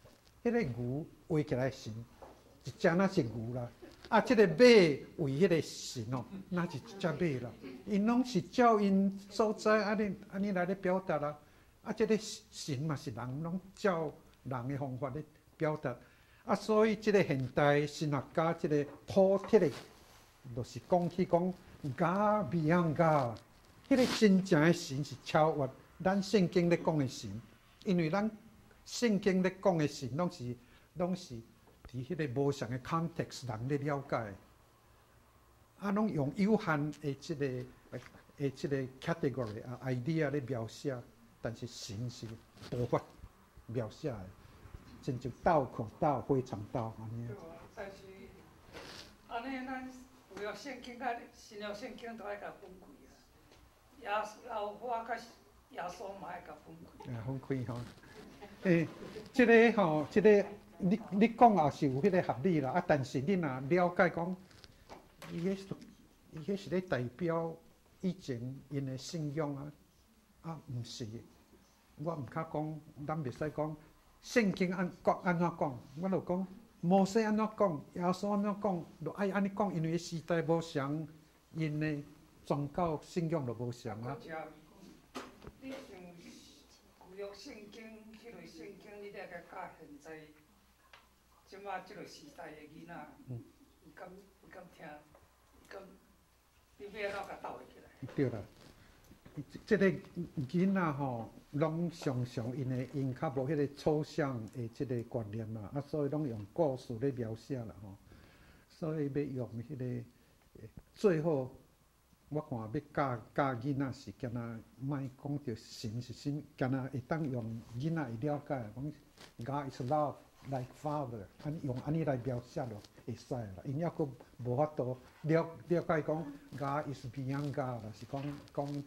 [SPEAKER 1] 迄个牛画起来神，一只那是牛啦。啊，即个马为迄个神哦，那是一只马啦。因拢是照因所在安尼来咧表达啦。啊，即个神嘛是人，拢照人的方法咧表达。啊，所以即个现代神学家即个普铁的，就是讲起讲God beyond God，迄个真正的神是超越咱圣经咧讲的神，因为咱圣经咧讲的神拢是伫迄个无相的 context 人咧了解，啊，拢用有限的即个 category 啊 idea 咧描写，但是神是无法描写的，亲像道可道非常道安尼。
[SPEAKER 6] 但是安尼咱有了圣经甲新约圣经都爱甲分开啊，耶和华甲耶稣嘛爱甲分开。
[SPEAKER 1] 分开吼，即个吼，即个。你讲也是有迄个合理啦，啊，但是你若了解讲，伊迄是咧代表以前因的信仰啊，毋是，我毋较讲，咱袂使讲圣经安怎讲，我就讲摩西安怎讲，耶稣安怎讲，就爱安尼讲，因为时代无相，因的宗教信仰就无相啊。
[SPEAKER 6] 你像旧约圣经，迄类圣经，你来甲现在。即马即个时代的囡仔，伊敢听，你要安怎甲斗起来？
[SPEAKER 1] 对啦，即个囡仔吼，拢常因较无迄个抽象的即个观念啦，啊，所以拢用故事咧描写啦吼，所以要用迄个最好，我看要教囡仔是干那莫讲着神是啥物，干那会当用囡仔会了解，讲 God is love。like father， 用安尼来描写就会使啦。因抑佫无法度了解讲 God is beyond God 啦，是讲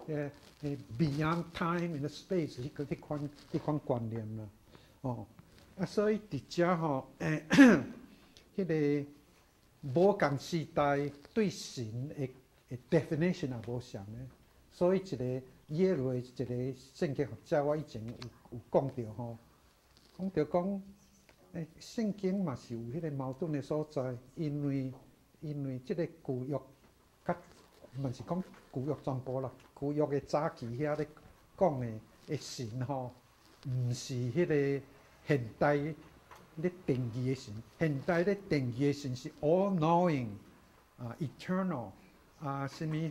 [SPEAKER 1] beyond time and space 迄款观念啦。哦，啊，所以伫遮吼，迄个无共时代对神的 definition 也无相咧。所以一个耶鲁的一个圣经学者，我以前有讲到吼，讲到讲。圣经嘛是有迄个矛盾的所在，因为即个旧约，甲毋是讲旧约全部啦，旧约的早期遐咧讲的神吼，毋是迄个现代咧定义的神，现代咧定义的神是 all knowing 啊 eternal 啊什么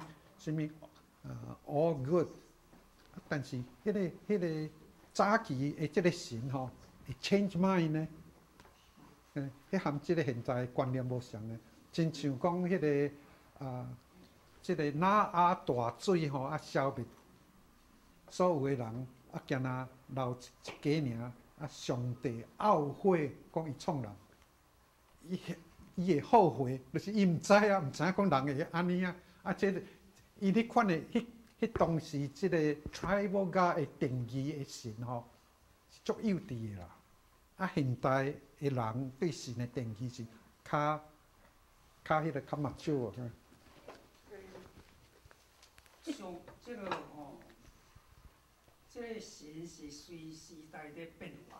[SPEAKER 1] all good， 但是迄个早期的即个神吼会 change mind 呢？迄含即个现在观念无相咧，亲像讲迄个即个哪阿大水吼消灭所有的人，惊若留一家尔，上帝懊悔讲伊创人，伊会后悔，就是伊毋知影讲人会安尼啊，即个伊迄款的迄当时即个 tribal God 的定义的神吼，是足幼稚的啦。现代的人对神的定义是较迄个较目睭啊。
[SPEAKER 6] 像即个吼，即个神是随时代咧变化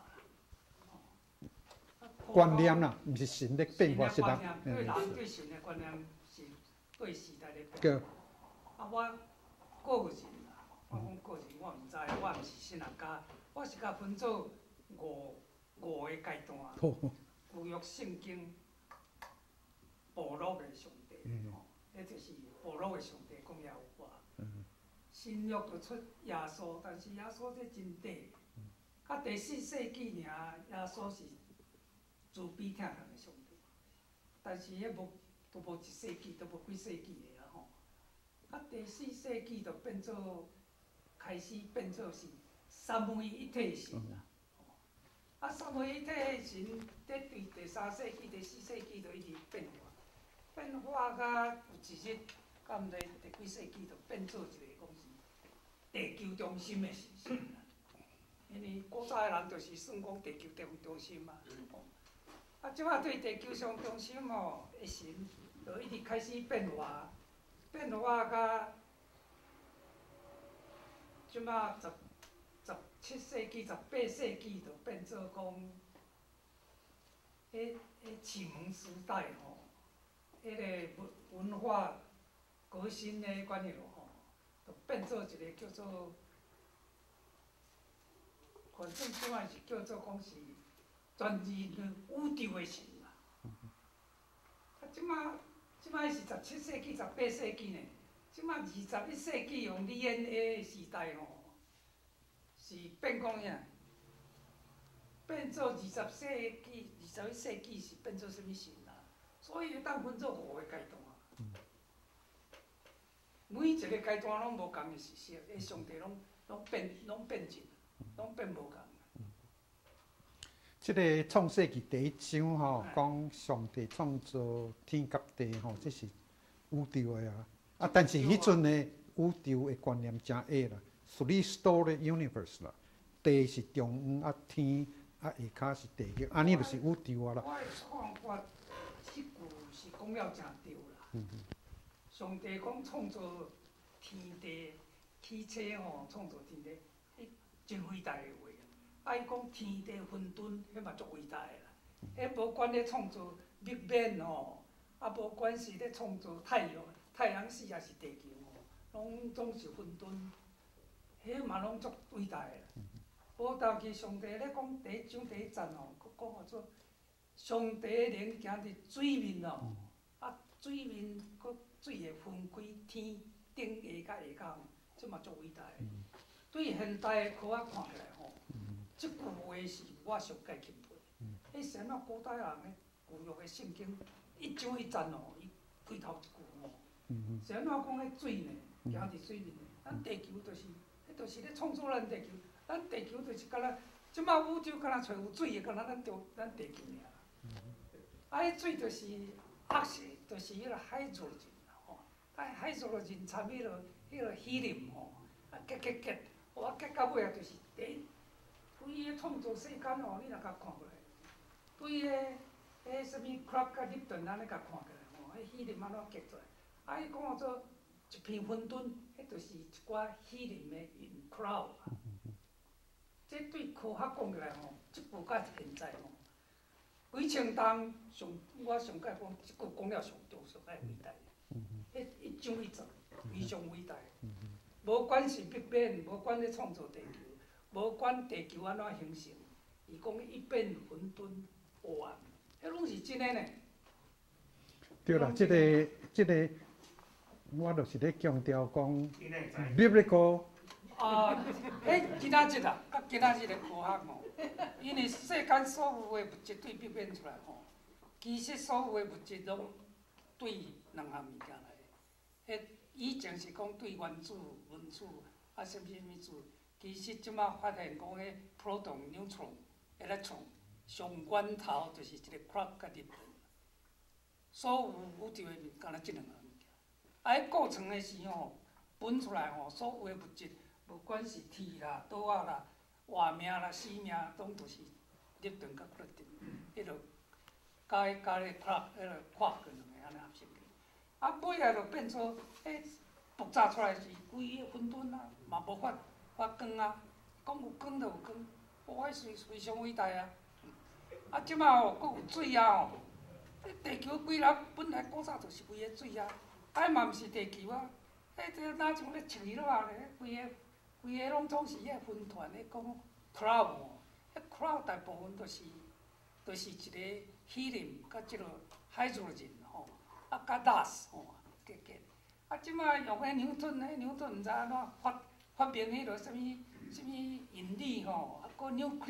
[SPEAKER 6] 啦。
[SPEAKER 1] 观念啦，毋是神咧变化，是人。
[SPEAKER 6] 对人对神的观念是对时代咧变化。我个人啦，我讲个人，我毋知，我毋是神学家，我是甲分做五个阶段，旧约圣经部落的上帝，迄就是部落的上帝讲耶和华。新约就出耶稣，但是耶稣这真短，到第4世纪尔，耶稣是慈悲疼痛的上帝，但是迄都无1世纪，都无几世纪的啊吼。到第4世纪就开始变做是三位一体神啦。三位一体的神，在对第3世纪、第4世纪就一直变化到有一日，到毋知第几世纪就变做一个讲是地球中心的神啦。因为古早的人就是算讲地球中心嘛。即摆对地球上中心吼的神，就一直开始变化到即摆17世纪、18世纪就变做讲启蒙时代吼，迄个文化革新的关系吼，就变做一个叫做，反正即摆是叫做讲是全人类宇宙的神啦。啊，即摆是17世纪、18世纪呢，即摆21世纪用 DNA 的时代吼，是变讲啥？变做20世纪、21世纪是变做什物神啦？所以当分做5个阶段啊。每一个阶段拢无共的事实，迄上帝拢变尽，拢变无共。
[SPEAKER 1] 即个创世纪第1章吼，讲上帝创造天甲地吼，这是宇宙的啊。啊，但是迄阵的宇宙的观念真矮啦 ，three-story universe 啦，地是中央啊，天啊下骹是地球，安尼就是宇宙啊啦。
[SPEAKER 6] 我的看法，即句是讲了真对啦。上帝讲创造天地，起初吼创造天地，迄真伟大的话。啊，伊讲天地混沌，迄嘛足伟大的啦。迄无管咧创造Big Bang吼，啊无管是咧创造太阳系还是地球吼，拢总是混沌，迄嘛拢足伟大的啦。无道其上帝咧讲第1章第1节吼，佫讲号做上帝的灵行伫水面哦，啊水面佫水会分开天顶下甲下骹，即嘛足伟大的。对现代的科学看起来吼，即句话是我上界钦佩。迄先啊古代人的旧约的圣经1章1节吼，伊开头一句吼，先啊讲咧水呢，行伫水面呢，咱地球就是，迄就是咧创造咱地球。咱地球就是敢若，即摆宇宙敢若找有水的，敢若咱地球尔。啊，迄水就是压实，就是迄个海藻人吼，啊海藻人掺迄个helium吼，啊结，哇结到尾啊就是对迄创造世间吼，你若甲看过来，对迄什物 Clark 甲 Lipton 安尼甲看过来吼，迄 helium 安怎结出来？啊，伊讲做一片混沌，迄就是一寡 helium 的 in cloud。这对科学讲起来吼，即句甲现在吼，几千当我上界讲，即句讲了上对上界伟大。迄1章1节非常伟大。无管是 Big Bang， 无管咧创造地球，无管地球安怎形成，伊讲一变混沌黑暗，迄拢是真诶呢。
[SPEAKER 1] 对啦，即个，我就是咧强调讲 biblical。
[SPEAKER 6] 迄今仔日啊，甲今仔日的科学吼，因为世间所有的物质对表现出来吼，其实所有的物质拢对2项物件来。迄以前是讲对原子、分子啊，什物子，其实即马发现讲迄 proton、neutron、electron 上源头就是一个 Clark 甲 Lipton， 所有宇宙的物敢若即2项物件。啊，迄构成的时吼，分出来吼，所有的物质。无管是铁啦、刀仔啦、活命啦、死命，拢就是Lipton甲Proton，迄落加迄个 Clark， 迄落Quark两个安尼合成去。啊，尾来就变做迄爆炸出来是规个混沌啊，嘛无发光啊。讲有光就有光，哇，迄非常伟大啊！啊，即摆吼，佫有水啊吼，迄地球规粒本来古早就是规个水啊，啊嘛毋是地球啊，迄哪像咧树落啊咧，规个拢总是迄分团咧讲 cloud 吼，迄 cloud 大部分就是一个 helium 甲即落海藻人吼，啊甲 dust 吼结。啊，即摆用迄牛顿毋知安怎发明迄落什物引力吼，啊个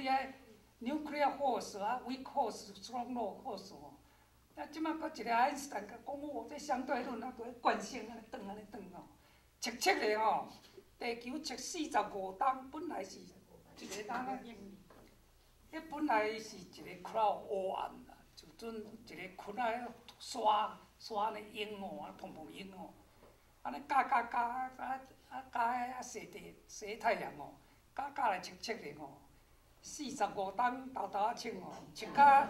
[SPEAKER 6] nuclear force 啊 weak force strong force 吼。啊，即摆佫一个爱因斯坦甲讲哦，这相对论啊，个惯性安尼转吼，测咧吼。地球测45冬，本来是一个冬啊，迄本来是一个 cloud 黑暗啦，就准一个群啊沙咧烟哦，啊蓬蓬烟哦，安尼加加西太阳哦，加来测咧吼，45冬豆豆仔测吼，测到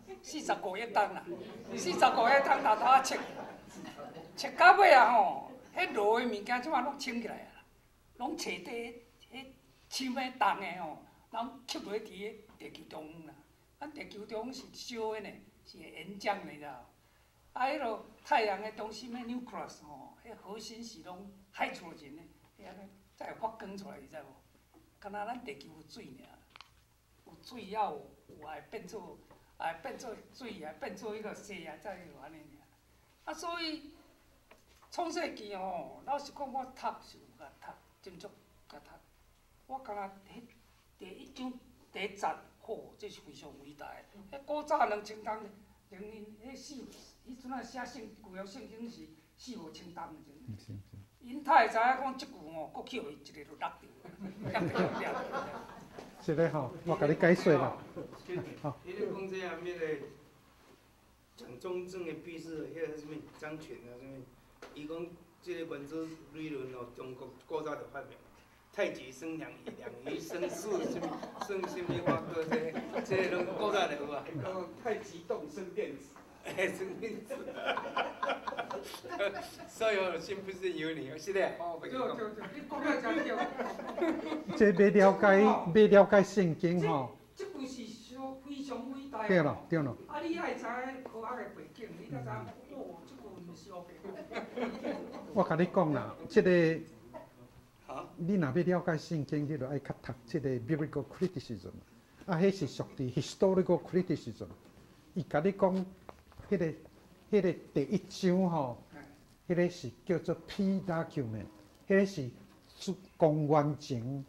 [SPEAKER 6] 45亿冬啦，45亿冬豆豆仔测到尾啊吼，迄落的物件即摆拢清起来啊。拢找底迄深诶重诶吼，拢吸落伫个地球中央啦。啊， 咱地球中是烧的呢，是会岩浆的啦。啊，迄落太阳的中心的 nucleus 吼，迄核心是拢海出人的，遐个才会发光出来，你知无？敢若咱地球有水尔，有水也有会变做，会变做水，也变做迄个细啊，才有安尼尔。啊，所以创世纪吼，老实讲，我读是有甲读，真足甲读。我感觉迄第一章第一节，吼，这是非常伟大的。迄古早2000当零因迄迄阵啊写旧约圣经是4、5千当的阵。因太会知影讲即句吼，国去互伊一个就落掉。
[SPEAKER 1] 是咧吼，我甲你解说啦。
[SPEAKER 5] 好。伊咧讲这下面个蒋中正的闭士，迄个什么张群啊，什么，伊讲即个原子理论哦，中国古早就发明。太极生两仪生四，什么生什么话个这拢古早就有啊。
[SPEAKER 2] 太极动生电子。
[SPEAKER 5] 生电子。所以我信不信由你，是的。
[SPEAKER 6] 对，你讲了真对。
[SPEAKER 1] 这要了解圣经吼。
[SPEAKER 6] 这句是非常伟大。
[SPEAKER 1] 对了，对了。
[SPEAKER 6] 啊，你爱知影科学的背景，你才知影哦，这句毋是胡白。
[SPEAKER 1] 我甲你讲啦，这个。你若要了解圣经，你就爱较读即个 biblical criticism， 啊，迄是属于 historical criticism。伊甲你讲，迄个第一章吼，迄个是叫做 P document， 迄个是公元前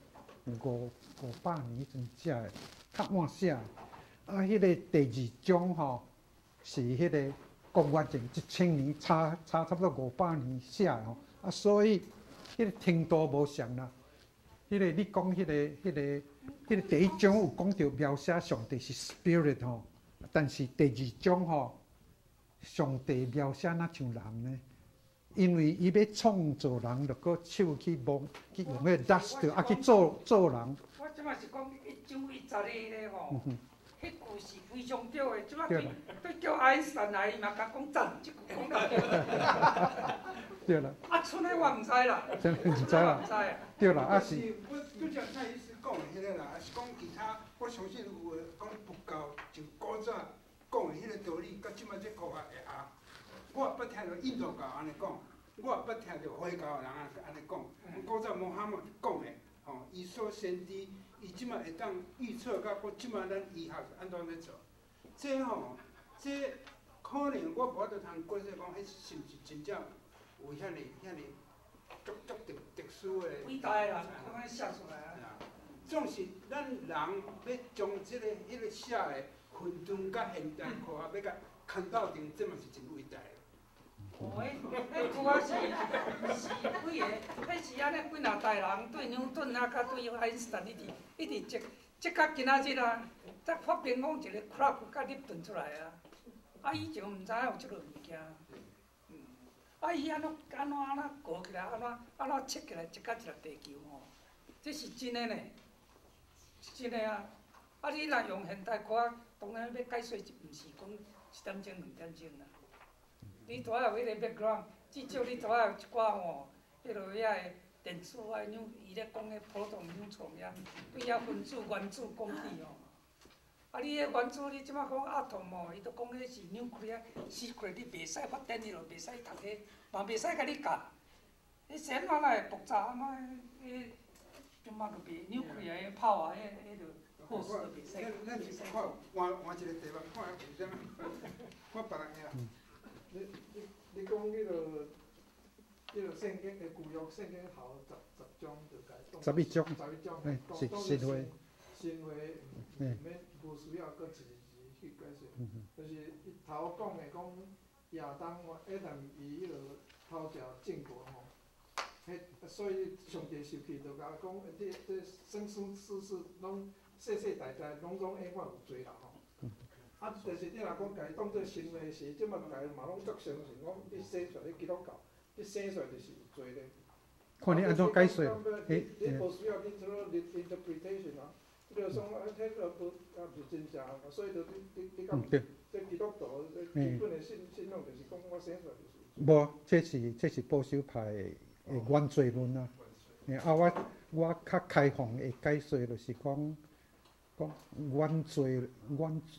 [SPEAKER 1] 500年前写的，较晚写。啊，迄个第二章吼，是迄个公元前1000年，差不多500年写的吼，啊，所以。迄个程度无相啦，你讲迄个第一章有讲到描写上帝是 spirit 吼，但是第二章吼，上帝描写哪像人呢？因为伊要创造人，就搁手去摸，去用迄个 dust 啊去做人。
[SPEAKER 6] 我即马是讲1章1节咧吼，迄句是非常对的。即马对叫爱因斯坦来，伊嘛甲讲赞，即句讲得对。
[SPEAKER 1] 对啦。
[SPEAKER 6] 啊，剩的我毋知啦。
[SPEAKER 1] 真毋知啦。对啦，啊是。
[SPEAKER 2] 我拄则蔡医师讲的迄个啦，是讲其他，我相信有诶讲佛教就古早讲的迄个道理，甲即摆这科学会合。我也捌听到印度教安尼讲，我也捌听到回教人安尼讲。古早穆罕默讲的，吼，伊所先知，伊即摆会当预测，甲我即摆咱医学安怎要做？这吼，这可能我无法度通解释讲，迄是毋是真正？有遐尼足特殊的，
[SPEAKER 6] 伟大的人，安尼写出来啊。
[SPEAKER 2] 总是咱人要将迄个写的混沌甲现代科学要甲牵斗阵，这嘛是真伟大的。
[SPEAKER 6] 哦，迄科学是几个，迄是安尼几若代人对牛顿啊，甲对爱因斯坦一直即到今仔日啊，才发明讲一个 clock 甲立顿出来啊。啊，以前毋知影有即落物件。啊，伊安怎过起来，安怎切起来，一甲一个地球吼，这是真的呢，是真的啊。啊，你若用现代科学，当然要解说，毋是讲1点钟、2点钟啦。你拄仔有迄个 background， 至少你拄仔有一寡吼，迄落遐个电子啊，伊咧讲迄 proton、neutron 遐，对遐分子、原子讲起吼。啊，你迄原子，你即摆讲 atom 吼，伊都讲迄是 nuclear secret， 你袂使发电，你就袂使读迄，嘛袂使甲你教。迄先安那会复杂，安那迄即摆就袂 nuclear 迄炮啊，迄就好势就袂使。
[SPEAKER 2] 咱是看换一个题目，看下为啥？看别人遐。
[SPEAKER 7] 你讲迄落圣经的旧约圣经头10章就解
[SPEAKER 1] 11章，是神话。
[SPEAKER 7] 神话无需要搁一字去解释，就是伊头讲的讲亚当伊迄落偷食禁果吼，迄所以上帝受气就甲讲，这生生世世拢世世代代拢永远有罪啦吼。啊，但是你若讲家当做神话是，即马家嘛拢足相信，讲你生出来基督教，你生出来就是有罪咧。
[SPEAKER 1] 看你安怎解说？
[SPEAKER 7] 你无需要你做 interpretation 啊。你就讲迄个不是真正，所以就你讲，这基督徒基本的信仰就是讲我生出来就是。
[SPEAKER 1] 无，这是保守派的原罪论啊。我较开放的解说就是讲原罪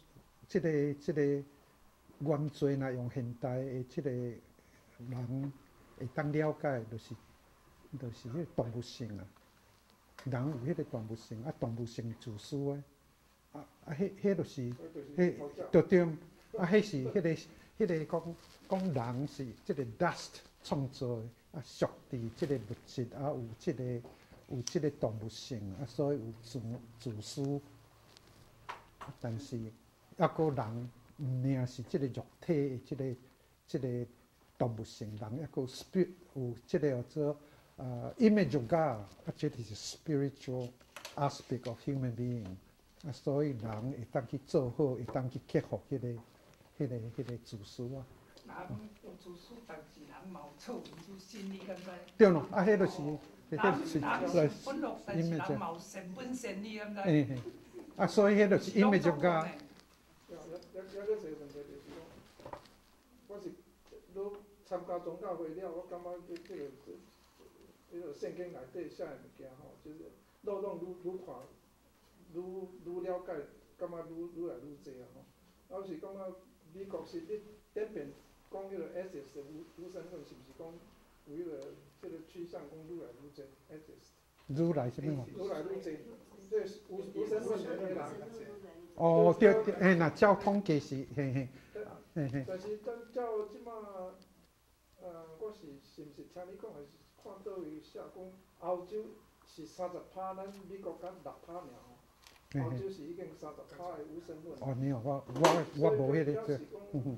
[SPEAKER 1] 即个原罪若用现代的即个人会当了解，就是迄个动物性啊。人有迄个动物性，啊，动物性自私诶，迄就是，对对，迄是迄个讲人是即个 dust 创造诶，啊，属伫即个物质，啊，有即个动物性，啊，所以有自私，但是抑个人毋命是即个肉体诶，即个动物性，人抑个 spirit 有即个叫做。image of God， 这是 spiritual aspect of human being， 所以人会当去做好，会当去克服迄个自私啊。
[SPEAKER 6] 人有自私，但是人嘛有错，就心理敢知？
[SPEAKER 1] 对咯，迄就是，
[SPEAKER 6] 人是本落，但是人嘛有善本善理，敢知？
[SPEAKER 1] 所以迄就是 image of God。
[SPEAKER 7] 有个问题就是讲，我是都参加宗教会了，我感觉这个。迄个圣经内底写诶物件吼，就是愈看愈了解，感觉愈来愈济啊吼。我是感觉美国是你演变讲迄个 atheist 无神论，是毋是讲有迄个即个趋向讲愈来愈济 atheist？
[SPEAKER 1] 愈来什么？
[SPEAKER 7] 愈来愈济，即无神论诶人。
[SPEAKER 1] 哦，对，若照统计是，嘿。
[SPEAKER 7] 但是照即马，我是毋是听你讲诶？看倒位写讲，欧洲是30%，咱美国敢6%尔吼。欧洲是已经30%的无神论。
[SPEAKER 1] 哦，你我无迄个对。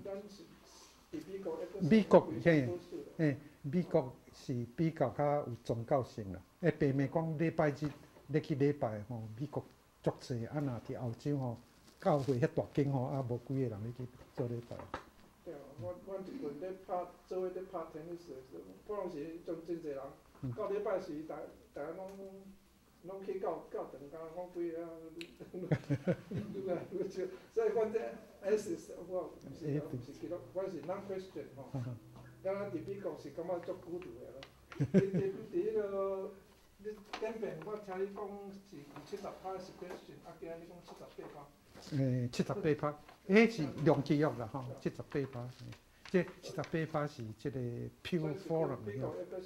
[SPEAKER 1] 美国美国是比较有宗教性啦。并袂讲礼拜日你去礼拜吼，美国足济，啊若伫欧洲吼，教会遐大间吼，啊无几个人去做礼拜。
[SPEAKER 7] 对啊，阮一群咧做咧拍 tennis 诶时候，我拢是种真侪人。到礼拜时，大家拢去教堂，讲几个啊，愈来愈少。所以阮这 S 我毋是记录，我是 non-Christian 吼。敢若伫美国是感觉足孤独诶咯。伫迄个你点变，我听你讲是70%是 Christian， 啊，今仔你讲78%。
[SPEAKER 1] 78%，迄是量基约啦吼，78%。即78%是即个 pure forum
[SPEAKER 4] 伊差不多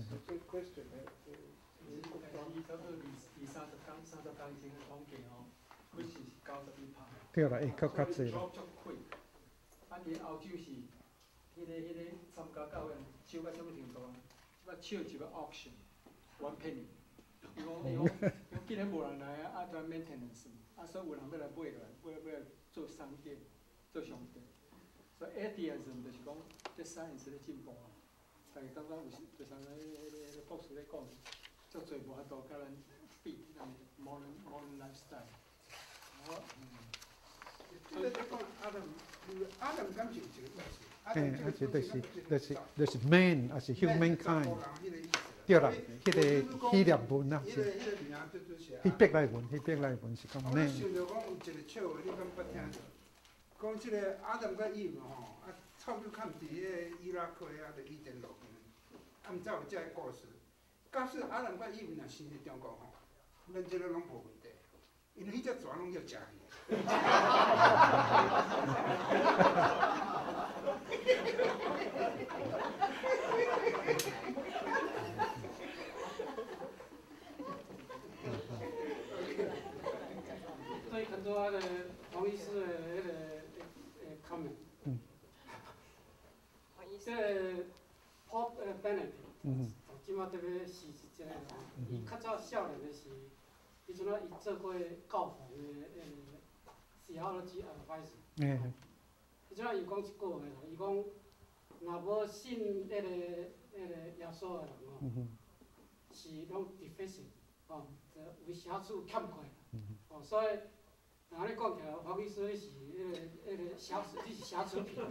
[SPEAKER 4] 20工前的统计哦，开始是91%。
[SPEAKER 1] 对啦，会较济啦。
[SPEAKER 4] 啊，伫欧洲是，迄个参加教会少到什么程度啊？要笑一个 auction，1 penny。伊讲既然无人来啊，专 maintenance， 啊，所以有人要来买落来，要来做商店，做商店。所以 atheism 就是讲，这 science 咧进步啊，大家感觉有时就像迄个博士咧讲，足侪无法度甲咱比，咱 modern lifestyle。
[SPEAKER 2] 所以你讲阿人敢是有一个意思，
[SPEAKER 1] 就是 man 还是 humankind。对啦，迄个希腊文啊，是。希伯来文是讲 man。
[SPEAKER 2] 我想着讲有一个笑话，你敢捌听着？讲即个阿当甲伊嘛吼，啊，臭鼬崁伫迄个伊拉克啊，着伊甸路边，啊，毋知有遮个故事。假使阿当甲伊若生伫中国吼，咱即个拢无问题，因为迄只蛇拢要食去。
[SPEAKER 4] 对很多的黄医师的迄个comment。这 Paul Bennett， 即马特别是一个，伊较早少年的时，伊阵仔伊做过教父的theology advisor。伊阵仔伊讲一句话，伊讲若无信迄个耶稣的人哦，是拢 deficient， 哦，为瑕疵欠缺，哦，所以。那你讲起来，黄医师你是迄个瑕疵，你是瑕疵品。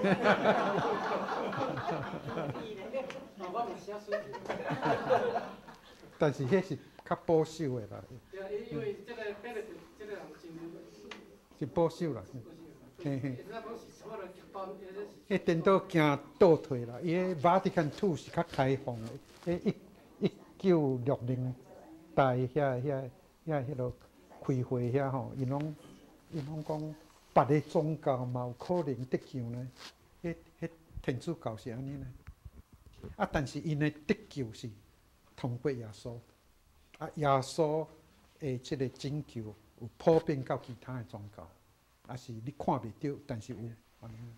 [SPEAKER 4] 我是瑕疵品。
[SPEAKER 1] 但是迄是较保守的啦。
[SPEAKER 4] 对，因为这个这个人
[SPEAKER 1] 是保守啦。嘿嘿。
[SPEAKER 4] 迄
[SPEAKER 1] 颠倒行倒退啦，伊迄 Vatican II 是较开放的，1960年代遐迄落。开会遐吼，因拢讲别个宗教嘛有可能得救呢？迄天主教是安尼呢？啊，但是因的得救是通过耶稣，啊，耶稣的即个拯救有普遍到其他的宗教，啊是你看袂到，但是有安尼。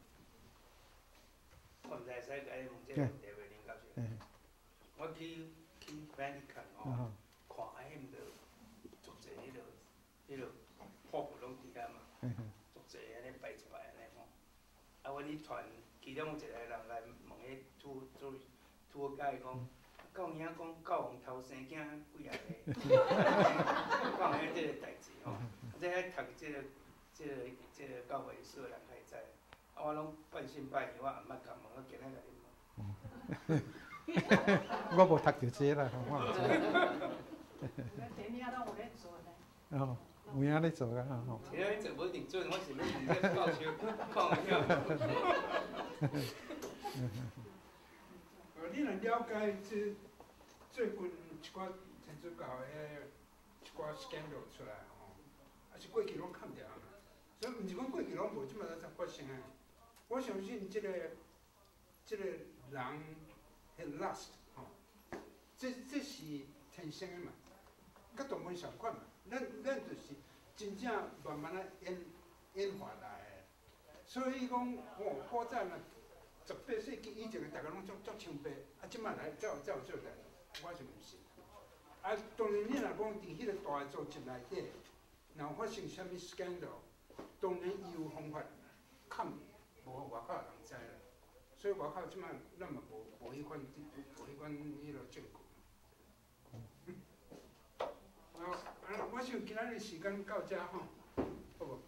[SPEAKER 5] 我毋知使甲你问这个问题袂，林教授。我去板去看吼，看迄面着足济迄落瀑布拢伫遐嘛，足济安尼摆出来安尼吼。啊，阮去传其中一个人来问迄土改讲，教兄讲教皇偷生囝几啊个，讲迄即个代志吼。即爱读即个教会史的人较会知。啊，我拢半信半疑，我毋捌甲问，我今仔甲你问。
[SPEAKER 1] 我无读到这啦，我毋知。
[SPEAKER 8] 第名拢有咧做咧。
[SPEAKER 1] 哦，有影咧做啊吼。
[SPEAKER 5] 其他做无一定准，我是要问这教授讲
[SPEAKER 2] 你若了解这最近一寡天主教的一寡 scandal 出来吼，啊是过去拢看掉啦，所以毋是讲过去拢无，即摆才发生诶。我相信即个人，迄 lust 吼，这是天生诶嘛，甲动物相款嘛。咱就是真正慢慢啊演化来诶。所以讲，古早嘛，18世纪以前诶，大家拢足清白，啊，即摆来才有做代志，我是毋信。啊，当然你若讲伫迄个大诶组织内底，若有发生啥物 scandal， 当然伊有方法抗。无外口人知啦，所以外口即摆咱嘛无迄款迄落证据。我想今仔日时间到遮吼，好无？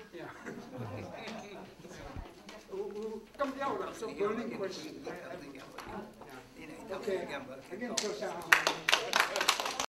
[SPEAKER 2] 有感觉有人说 burning question？OK， 再见，多谢。